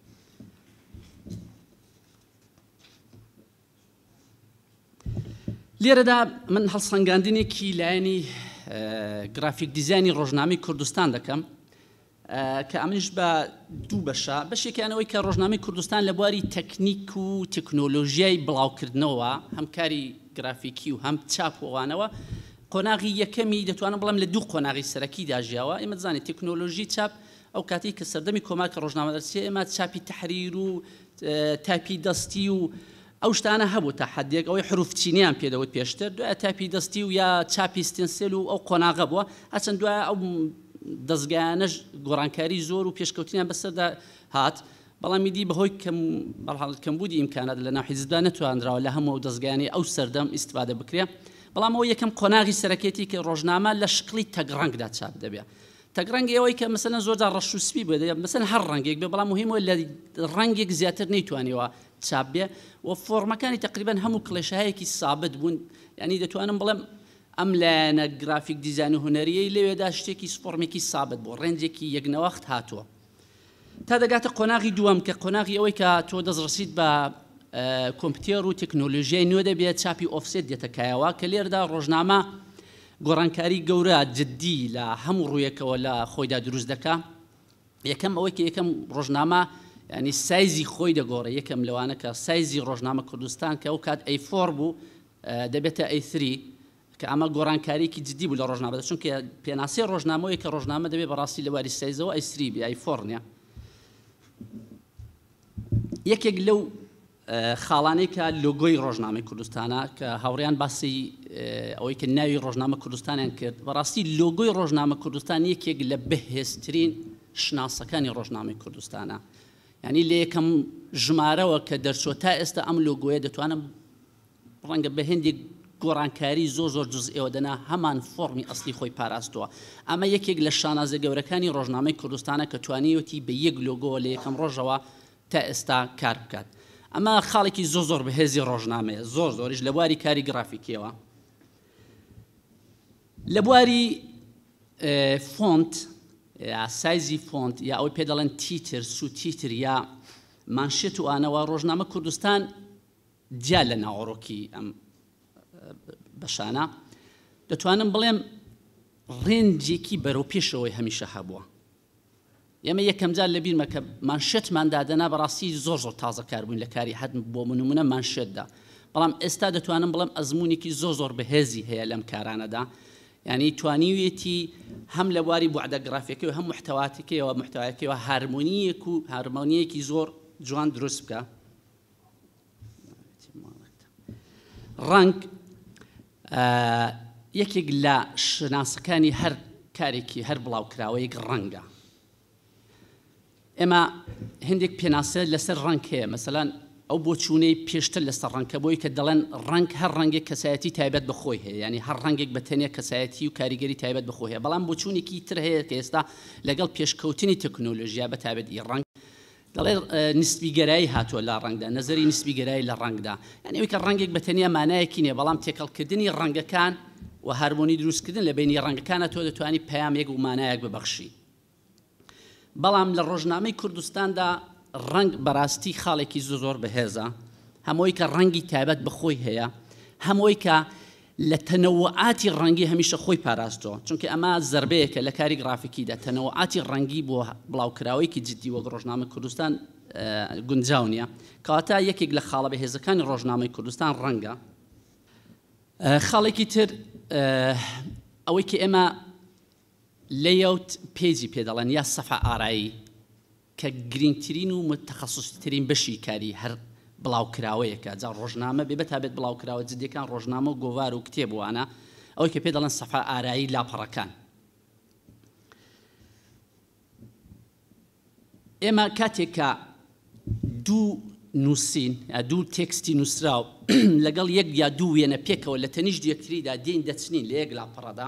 لێرەدا من هەڵسەنگاندنێکی لایەنی گرافیک دیزاینی ڕۆژنامەی کوردستان دەکەم کە ئەمنش بە دوو بەشە بەشێکیانەوەی کە ڕۆژنامەی کوردستان لە بواری تەکنیک و تەکنۆلۆژیای بڵاوکردنەوە هەم کاری گرافیکی و هەم چاپ وانەوە قۆناغی یەکەمی دەتوانم بڵم لە دوو قۆناغی سەرەکی داژیاوە ئێمە دەزانێت تەکنۆلۆژی چاپ ئەو کاتی کە سەردەمی کۆماکە ڕۆژنامە دەرسی ئێمە چاپی تەحریر و تاپی دەستی و ئەو شتانە هەبوو تا حدێک ئەوەی حروفچینیان پێدەوت پێشتر دوای تاپی دەستی و یا چاپی ستنسل و ئەو قۆناغە بووە هەچەند دوای ئەو دەستگایانەش گۆڕانکاری زۆر و پێشکەوتنیان بەسەردا هات بەڵامی دی بەهۆی کەمبوودی ئیمکانات لە ناو حیزبدا نەتوانراوە لە هەموو دەستگایانی ئەو سەردەم ئیستفادە بکرێ بەڵام ئەوە یەکەم قۆناغی سەرەکێتی کە ڕۆژنامە لە شکلی تەگڕەنگدا چاپ دەبێت تەگڕەنگ ئەوەی کە مەسەلەن زۆرجار ڕەش و سپی بێت مەسەلەن هەر ڕەنگێک بێ بەڵام مهمە لە ڕەنگێک زیاتر نەیتوانیەوە چاپ بێ و فۆرمەکانی تقریبا هەموو کڵێشەیەکی سابت بوون ینی دەتوانم بڵێم ئەم لایەنە گرافیک دیزاین و هونەریەی لەوێدا شتێکی فۆرمێکی سابت بوو ڕێنجێکی یەکنەوەخت هاتووە تا دەگاتە قۆناغی دووەم کە قۆناغی ئەوەی کە تۆ دەستڕسیت بە کۆمپیوتەر و تەکنۆلۆژیای نوێ دەبێت چاپی ئۆفسێت دێتەکایەوە کە لێرەدا ڕۆژنامە گۆڕانکاری گەورە جددی لە هەموو ڕوویەکەوە لە خۆیدا دروست دەکا یەکەم ئەوەی کە یەکەم ڕۆژنامە ینی سایزی خۆی دەگۆڕێ یەکەم لەوانە کە سایزی ڕۆژنامە کوردستان کە ئەو کات A4 بوو دەبێتە A3 کە ئەمە گۆڕانکاریکی جددی بوو لە ڕۆژنامەدا چونکە پێناسی ڕۆژنامەوەی کە ڕۆژنامە دەبێت بەڕاستی لە واری سایزەوە A3 بێ A4 نیە یەکێک لەو خاڵانەی کە لۆگۆی ڕۆژنامەی کوردستانە کە هاوڕێیان باسی ئەوەی کە ناوی ڕۆژنامە کوردستانیان کرد بەڕاستی لۆگۆی ڕۆژنامە کوردستان یەکێک لە بەهێزترین شناسەکانی ڕۆژنامەی کوردستانە ینی لە یەکەم ژمارەوە کە دەرچۆ تا ئێستا ئەم لۆگۆیە دەتوانم ڕەنگە بە هێندێک گۆڕانکاری زۆر جزئیەوە دەنا هەمان فۆرمی ئەسلی خۆی پاراستووە ئەمە یەکێک لە شانازە گەورەکانی ڕۆژنامەی کوردستانە کە توانیوەتی بە یەک لۆگۆ لە یەکەم ڕۆژەوە تا ئێستا کار بکات ئەمە خاڵێکی زۆر بەهێزی ڕۆژنامەیە زۆریش لە بواری کاری گرافیکیەوە لە بواری فۆنت یا سایزی فۆنت یا ئەوەی پێ دەڵێن تیتر سو تیتر یا مانشێت و ئانەوە ڕۆژنامە کوردستان جیا لە ناوەڕۆکی ئەم بەشانە دەتوانم بڵێم ڕێنجێکی بەرەو پێشەوەی هەمیشە هەبووە. ئێمە یەکەم جار لە بیرمە کە مانشێتمان دادەنا بەڕاستی زۆر تازە کار بووین لە کاری حەد بۆ منمونە مانشێتدا، بەڵام ئێستا دەتوانم بڵێم ئەزمونێکی زۆر بەهێزی هەیە لەم کارانەدا، یعنی توانیوێتی هەم لە بواری بوعدە گرافیەکەی و هەم محتەواتەکەیەوە محتەوایەکەیەوە هارمۆنیەکی زۆر جوان دروست بکە. ڕەنگ یەکێک لە شناسەکانی هەر کارێکی هەر بڵاوکراوەیەک ڕەنگە. ئێمە هەندێک پێناسە لەسەر ڕەنگ هەیە، مەسەلەن ئەو بۆچوونەی پێشتر لەسەر ڕەنگە بۆی کە دەڵێن ڕەنگ هەر ڕەنگێک کەسایەتی تایبەت بەخۆی هەیە، ینی هەر ڕەنگێک بەتەنیا کەسایەتی و کاریگەری تایبەت بەخۆی هەیە، بەڵام بۆچوونێکی تر هەیە کە ئێستا لەگەڵ پێشکەوتنی تەکنۆلۆژیا بە تایبەتی ڕەنگ دەڵێ نسبیگەرایی هاتووە لە ڕەنگدا، نەزەری نسبیگەرایی لە ڕەنگدا، یعنی ئەوەی کە ڕەنگێک بەتەنیا مانایەکی نییە، بەڵام تێکەڵکردنی ڕەنگەکان و هارمۆنی دروستکردن لە بینی ڕەنگەکانە تۆ دەتوانی پەیامێک و مانایەک ببەخشی. بەڵام لە ڕۆژنامەی کوردستاندا ڕەنگ بەڕاستی خاڵێکی زۆر بەهێزە، هەمووی کە ڕەنگی تایبەت بەخۆی هەیە، هەمووی کە لە تەنەوعاتی ڕەنگی هەمیشە خۆی پاراستەوە، چونکە ئەمە زەربەیەکە لە کاری گرافیکیدا تەنەوعاتی ڕەنگی بۆ بڵاوکراوەیەکی جددی وەک ڕۆژنامەی کوردستان گونجاو نییە، کەواتە یەکێک لە خاڵە بەهێزەکانی ڕۆژنامەی کوردستان ڕەنگە. خاڵێکی تر ئەوەی کە ئێمە لەیەوت پێیجی پێدەڵێن یا سەفە ئارایی کە گرنگترین و متەخەسیسترین بەشی کاری هەر بڵاوکراوەیەکە، جا ڕۆژنامە بێبێت تا بێت بڵاوکراوە جدیەکان ڕۆژنامە و گۆڤار و کتێبوانە، ئەوەی کە پێ دەڵێن سەفە ئارایی لاپەڕەکان. ئێمە کاتێک کە دوو نووسین یا دوو تێکستی نووسراو لەگەڵ یەک یا دوو وێنە پێکەوە لە تەنیشت یەکتریدا دێن دەچنین لە یەک لاپەڕەدا،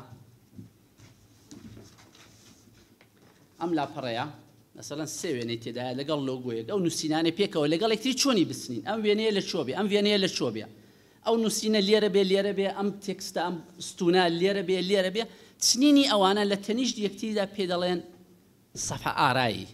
ئەم لاپەڕەیە مەسەڵەن سێ وێنەی تێدایە لەگەڵ لۆگۆیەک، ئەو نووسینانە پێکەوە لەگەڵ یەکتری چۆنی بچنین، ئەم وێنەیە لە چۆ بێ، ئەم وێنەیە لە چۆ بێ، ئەو نووسینە لێرە بێ، ئەم تێکستە ئەم ستونە لێرە بێ، چنینی ئەوانە لە تەنیشت یەکتریدا پێ دەڵێن سەفە ئارایی.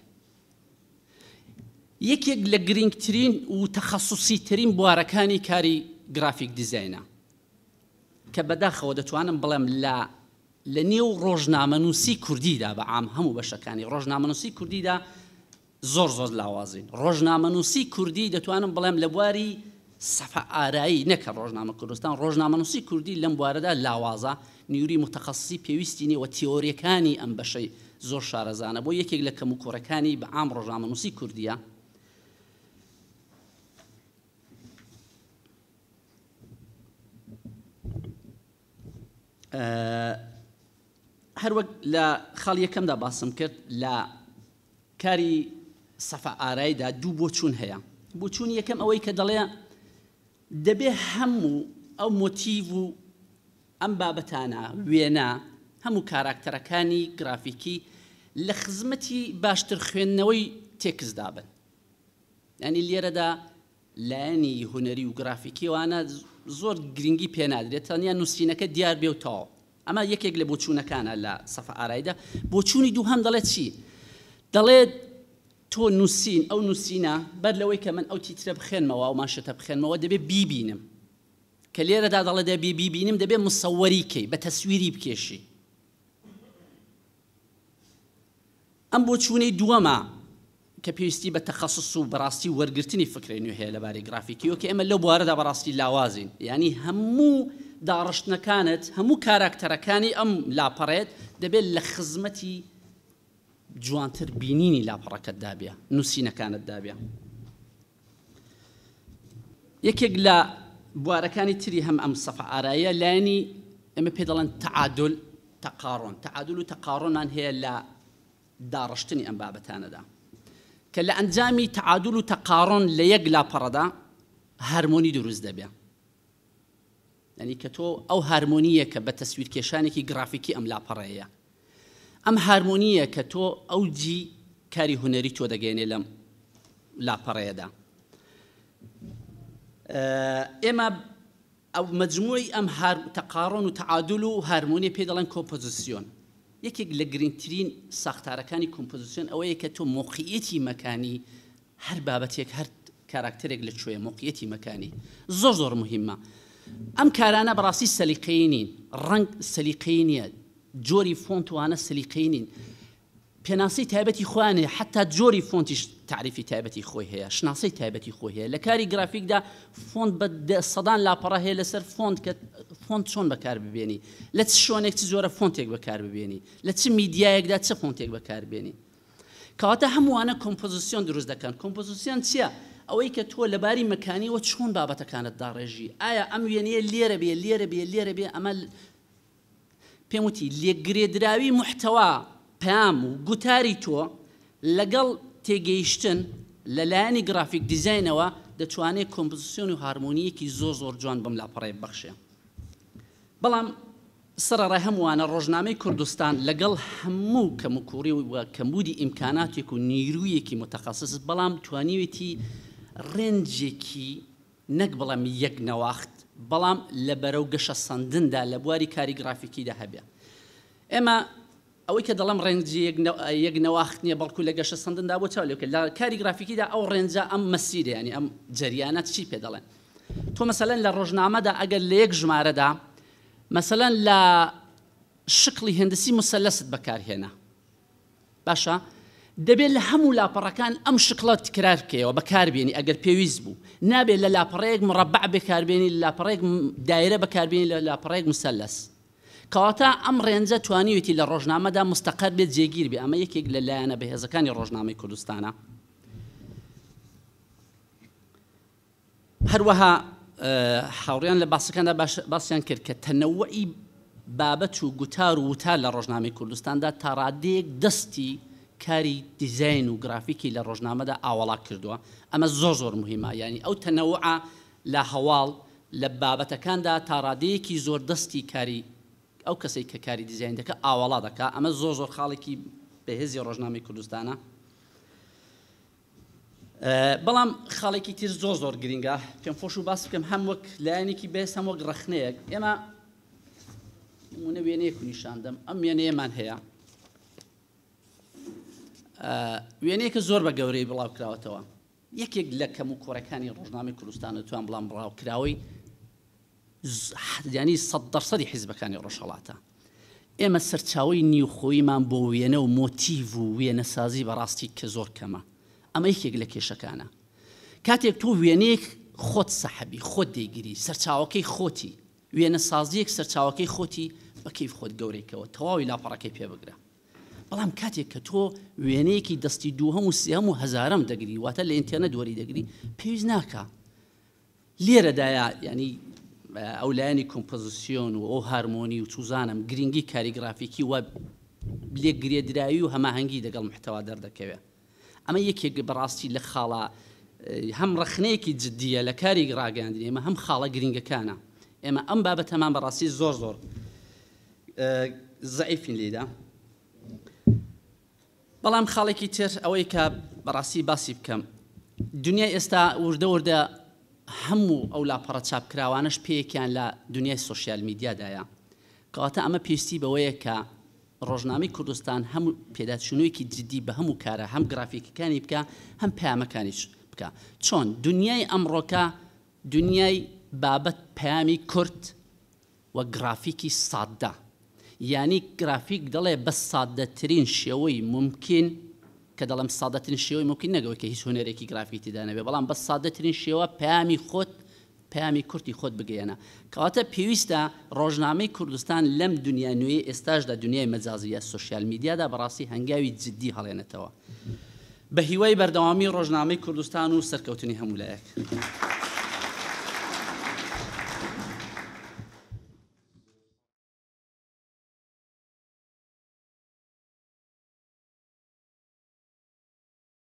یەکێک لە گرنگترین و تەخەسوسیترین بوارەکانی کاری گرافیک دیزاینە کە بەداخەوە دەتوانم بڵێم لە نێو ڕۆژنامەنووسی کوردیدا بە عام هەموو بەشەکانی ڕۆژنامەنووسی کوردیدا زۆر لاوازین. ڕۆژنامەنووسی کوردی دەتوانم بڵێم لە بواری سەفە ئارایی نەکە ڕۆژنامە کوردستان، ڕۆژنامەنووسی کوردی لەم بوارەدا لاوازە، نیوری متەخەسیسی پێویستی نیە و تیۆریەکانی ئەم بەشەی زۆر شارەزانە، بۆ یەکێک لە کەم و کوڕەکانی بە عام ڕۆژنامەنووسی کوردیە. هەروەک لە خاڵ یەکەمدا باسم کرد لە کاری سەفە ئاراییدا دوو بۆچوون هەیە. بۆچوون یەکەم ئەوەی کە دەڵێ دەبێ هەموو ئەو مۆتیڤ و ئەم بابەتانە وێنە هەموو کاراکتەرەکانی گرافیکی لە خزمەتی باشتر خوێندنەوەی تێکسدا بن، یعنی لێرەدا لایەنی هونەری و گرافیکیوانە زۆر گرنگی پێنادرێت، تەنیا نووسینەکە دیار بێ و تەواو. ئەمە یەکێک لە بۆچوونەکانە لە سەفە ئاراییدا. بۆچوونی دووهەم دەڵێت چی؟ دەڵێت تۆ نووسین ئەو نووسینە بەر لەوەی کە من ئەو تیترە بخێنمەوە ئەو ماشەتە بخێنمەوە دەبێت بیبینم، کە لێرەدا دەڵێ دەبێ بیبینم دەبێت مسەوەری کەی بە تەسویری بکێشی. ئەم بۆچوونەی دووەمە کە پێویستی بە تەخەسوس و بەڕاستی وەرگرتنی فکرێ نوێ هەیە لەبارەی گرافیکیەوە کە ئێمە لەو بوارەدا بەڕاستی لاوازین، یعنی هەموو داڕشتنەکانت هەموو کاراکتەرەکانی ئەم لاپەڕێت دەبێت لە خزمەتی جوانتر بینینی لاپەڕەکەتدا بێ، نووسینەکانتدا بێ. یەکێک لە بوارەکانی تری هەم ئەم سەفە ئاراییە لایەنی ئێمە پێ دەڵێن تەعادل تەقاڕۆن. تەعادل و تەقاڕۆنمان هەیە لە داڕشتنی ئەم بابەتانەدا کە لە ئەنجامی تەعادل و تەقاڕۆن لە یەک لاپەڕەدا هارمۆنی دروست دەبێ، یعنی کە تۆ ئەو هارمۆنیە کە بە تەسویرکێشانێکی گرافیکی ئەم لاپەڕەیە، ئەم هارمۆنیە کە تۆ ئەوجی کاری هونەری تۆ دەگەێنێ لەم لاپەڕەیەدا. ئێمە ئەو مەجموعی ئەم تەقاڕۆن و تەعادل و هارمۆنی پێ دەڵێن کۆمپۆزیسیۆن. یەکێک لە گرنگترین ساختارەکانی کۆمپۆزیسیۆن ئەوەیە کە تۆ مۆقعیەتی مەکانی هەر بابەتێک هەر کاراکتەرێک لە کوێ موقعیەتی مەکانی زۆر مهمە. ئەم کارانە بەڕاستی سەلیقەیی نین، ڕەنگ سەلیقەیی نییە، جۆری فۆنتوانە سەلیقەیی نین، پێناسی تایبەتی خوانێ، حتا جۆری فۆنتیش تعریفی تایبەتی خۆی هەیە، شناسی تایبەتی خۆی هەیە. لە کاری گرافیکدا فۆنت بە سەدان لاپەڕە هەیە لەسەر فۆنت کە فۆنت چۆن بەکار ببێنی، لە چ شوێنێک چ جۆرە فۆنتێک بەکار ببێنی، لە چ میدیایەکدا چه فۆنتێک بەکار بێنی. کەواتە هەمووانە کۆمپۆزیسیۆن دروست دەکەن. کۆمپۆزیسیۆن چییە؟ ئەوەی کە تۆ لەباری مەکانیەوە چۆن بابەتەکانت داڕێژی. ئایا ئەم وێنەیە لێرە بێ ئەمە پێم وتی لێگرێدراوی محتەوا پەیام و گوتاری تۆ لەگەڵ تێگەیشتن لەلایەنی گرافیک دیزاینەوە دەتوانێت کۆمپۆزیسیۆن و هارمۆنیەکی زۆر جوان بەم لاپەڕێ بەخشێ. بەڵام سەرەڕای هەمووانە ڕۆژنامەی کوردستان لەگەڵ هەموو کەموکوڕی و کەمبودی ئیمکاناتێک و نیرویەکی متەخەسس بەڵام توانیوێتی ڕێنجێکی نەک بەڵام یەک نەواخت بەڵام لە بەرەو گەشە سەندندا لە بواری کاری گرافیکیدا هەبێ. ئێمە ئەوەی کە دەڵم ڕێنجی یەک نەواخت نییە بەڵکو لە گەشە سەندندا بۆ چاولێکە لە کاری گرافیکیدا ئەو ڕێنجە ئەم مەسیرە، ینی ئەم جەریانەت چی پێ دەڵێن. تۆ مەسەلەن لە ڕۆژنامەدا ئەگەر لە یەک ژمارەدا مەسەلەن لە شکلی هندسی مسەلەست بەکارهێنا، باشە دەبێت لە هەموو لاپەڕەکان ئەم شکڵە تکرار بکەیەوە بەکاربێنی ئەگەر پێویست بوو. نابێت لە لاپەڕەیەک مڕەبع بەکاربێنی، لە لاپەڕەیەک دایرە بەکاربێنی، لە لاپەڕەیەک مسەلەس. کەواتە ئەم ڕێنجە توانیوێتی لە ڕۆژنامەدا مستەقەر بێت جێگیر بێ. ئەمە یەکێک لە لایەنە بەهێزەکانی ڕۆژنامەی کوردستانە. هەروەها حاوڕیان لە باسەکاندا باسییان کرد کە تەنەوەئی بابەت و گوتار و وتار لە ڕۆژنامەی کوردستاندا تا ڕادەیەک دەستی کاری دیزاین و گرافیکی لە ڕۆژنامەدا ئاوەڵا کردووە. ئەمە زۆر مهمە، ینی ئەو تەنەوەعە لە هەواڵ لە بابەتەکاندا تا ڕادەیەکی زۆر دەستی کاری ئەو کەسێک کە کاری دیزاین دەکە ئاوەڵا دەکا. ئەمە زۆر خاڵێکی بەهێزی ڕۆژنامەی کوردستانە. بەڵام خاڵێکی تر زۆر گرنگە پێم خۆش و باس بکەم هەم وەک لایەنێکی بێس هەم وەک ڕەخنەیەک. ئێمە نمونە وێنەیەک نیشاندەم. ئەم وێنەیەمان هەیە، وێنەیەکە زۆر بە گەورەی بڵاو کراوەتەوە. یەکێک لە کەم و کۆڕەکانی ڕۆژنامەی کوردستان دەتوان بڵام بڵاو کراوەی ینی 100% حیزبەکانی ڕۆژهەڵاتە. ئێمە سەرچاوی نیوخۆیمان بۆ وێنە و مۆتیڤ و وێنەسازی بەڕاستی کە زۆر کەمە. ئەمە یەکێک لە کێشەکانە. کاتێک تۆ وێنەیەک خۆت سەحەبی خۆت دەیگیری، سەرچاوەکەی خۆتی، وێنەسازیەک سەرچاوەکەی خۆتی بەکەیف خۆت گەورەیکەوە تەواوی لاپەڕەکەی پێ بگرە. بەڵام کاتێک کە تۆ وێنەیەکی دەستی دووهەم و سێهەم و هەزارەم دەگری، واتە لە ئینتەرنێت وەری دەگری، پێویست ناکە. لێرەدایە ینی ئەو لایەنی کۆمپۆزیسیۆن و ئەو هارمۆنی و چوزانم گرنگی کاری گرافیکی وە لێگرێدراوی و هەماهەنگی دەگەڵ محتەوا دەردەکەوێت. ئەمە یەکێک بەڕاستی لە خاڵە هەم ڕەخنەیەکی جددیە لە کاری ڕاگەاندنی ئێمە، هەم خاڵە گرنگەکانە. ئێمە ئەم بابەتەمان بەڕاستی زۆر زەعیفین لێدا. بەڵام خاڵێکی تر ئەوەی کە بەڕاستی باسی بکەم، دنیای ئێستا وردە هەموو ئەو لاپەڕە چاپکراوانش پێیەکیان لە دنیای سۆشیال میدیادایە. کەواتە ئەمە پێویستی بەوەیە کە ڕۆژنامەی کوردستان هەموو پێداچوونەوەیکی جددی بە هەموو کارە هەم گرافیکەکانی بکە هەم پەیامەکانیش بکە. چۆن دنیای ئەمڕۆکە دنیای بابەت پەیامی کورت و گرافیکی سادە، یعنی گرافیک دەڵێ بە سادەترین شێوەی ممکن، کە دەڵم سادەترین شێوەی ممکن نەگەوە کە هیچ هونەرێکی گرافیک تێدا نەبێ، بەڵام بە سادەترین شێوە پەیامی کورتی خۆت بگەیەنە. کەواتە پێویستە ڕۆژنامەی کوردستان لەم دنیا نوێی ئێستاشدا دنیای مەجازیە سۆشیال میدیادا بەڕاستی هەنگاوی جددی هەڵێنێتەوە بە هیوای بەردەوامی ڕۆژنامەی کوردستان و سەرکەوتنی هەموو لایەک.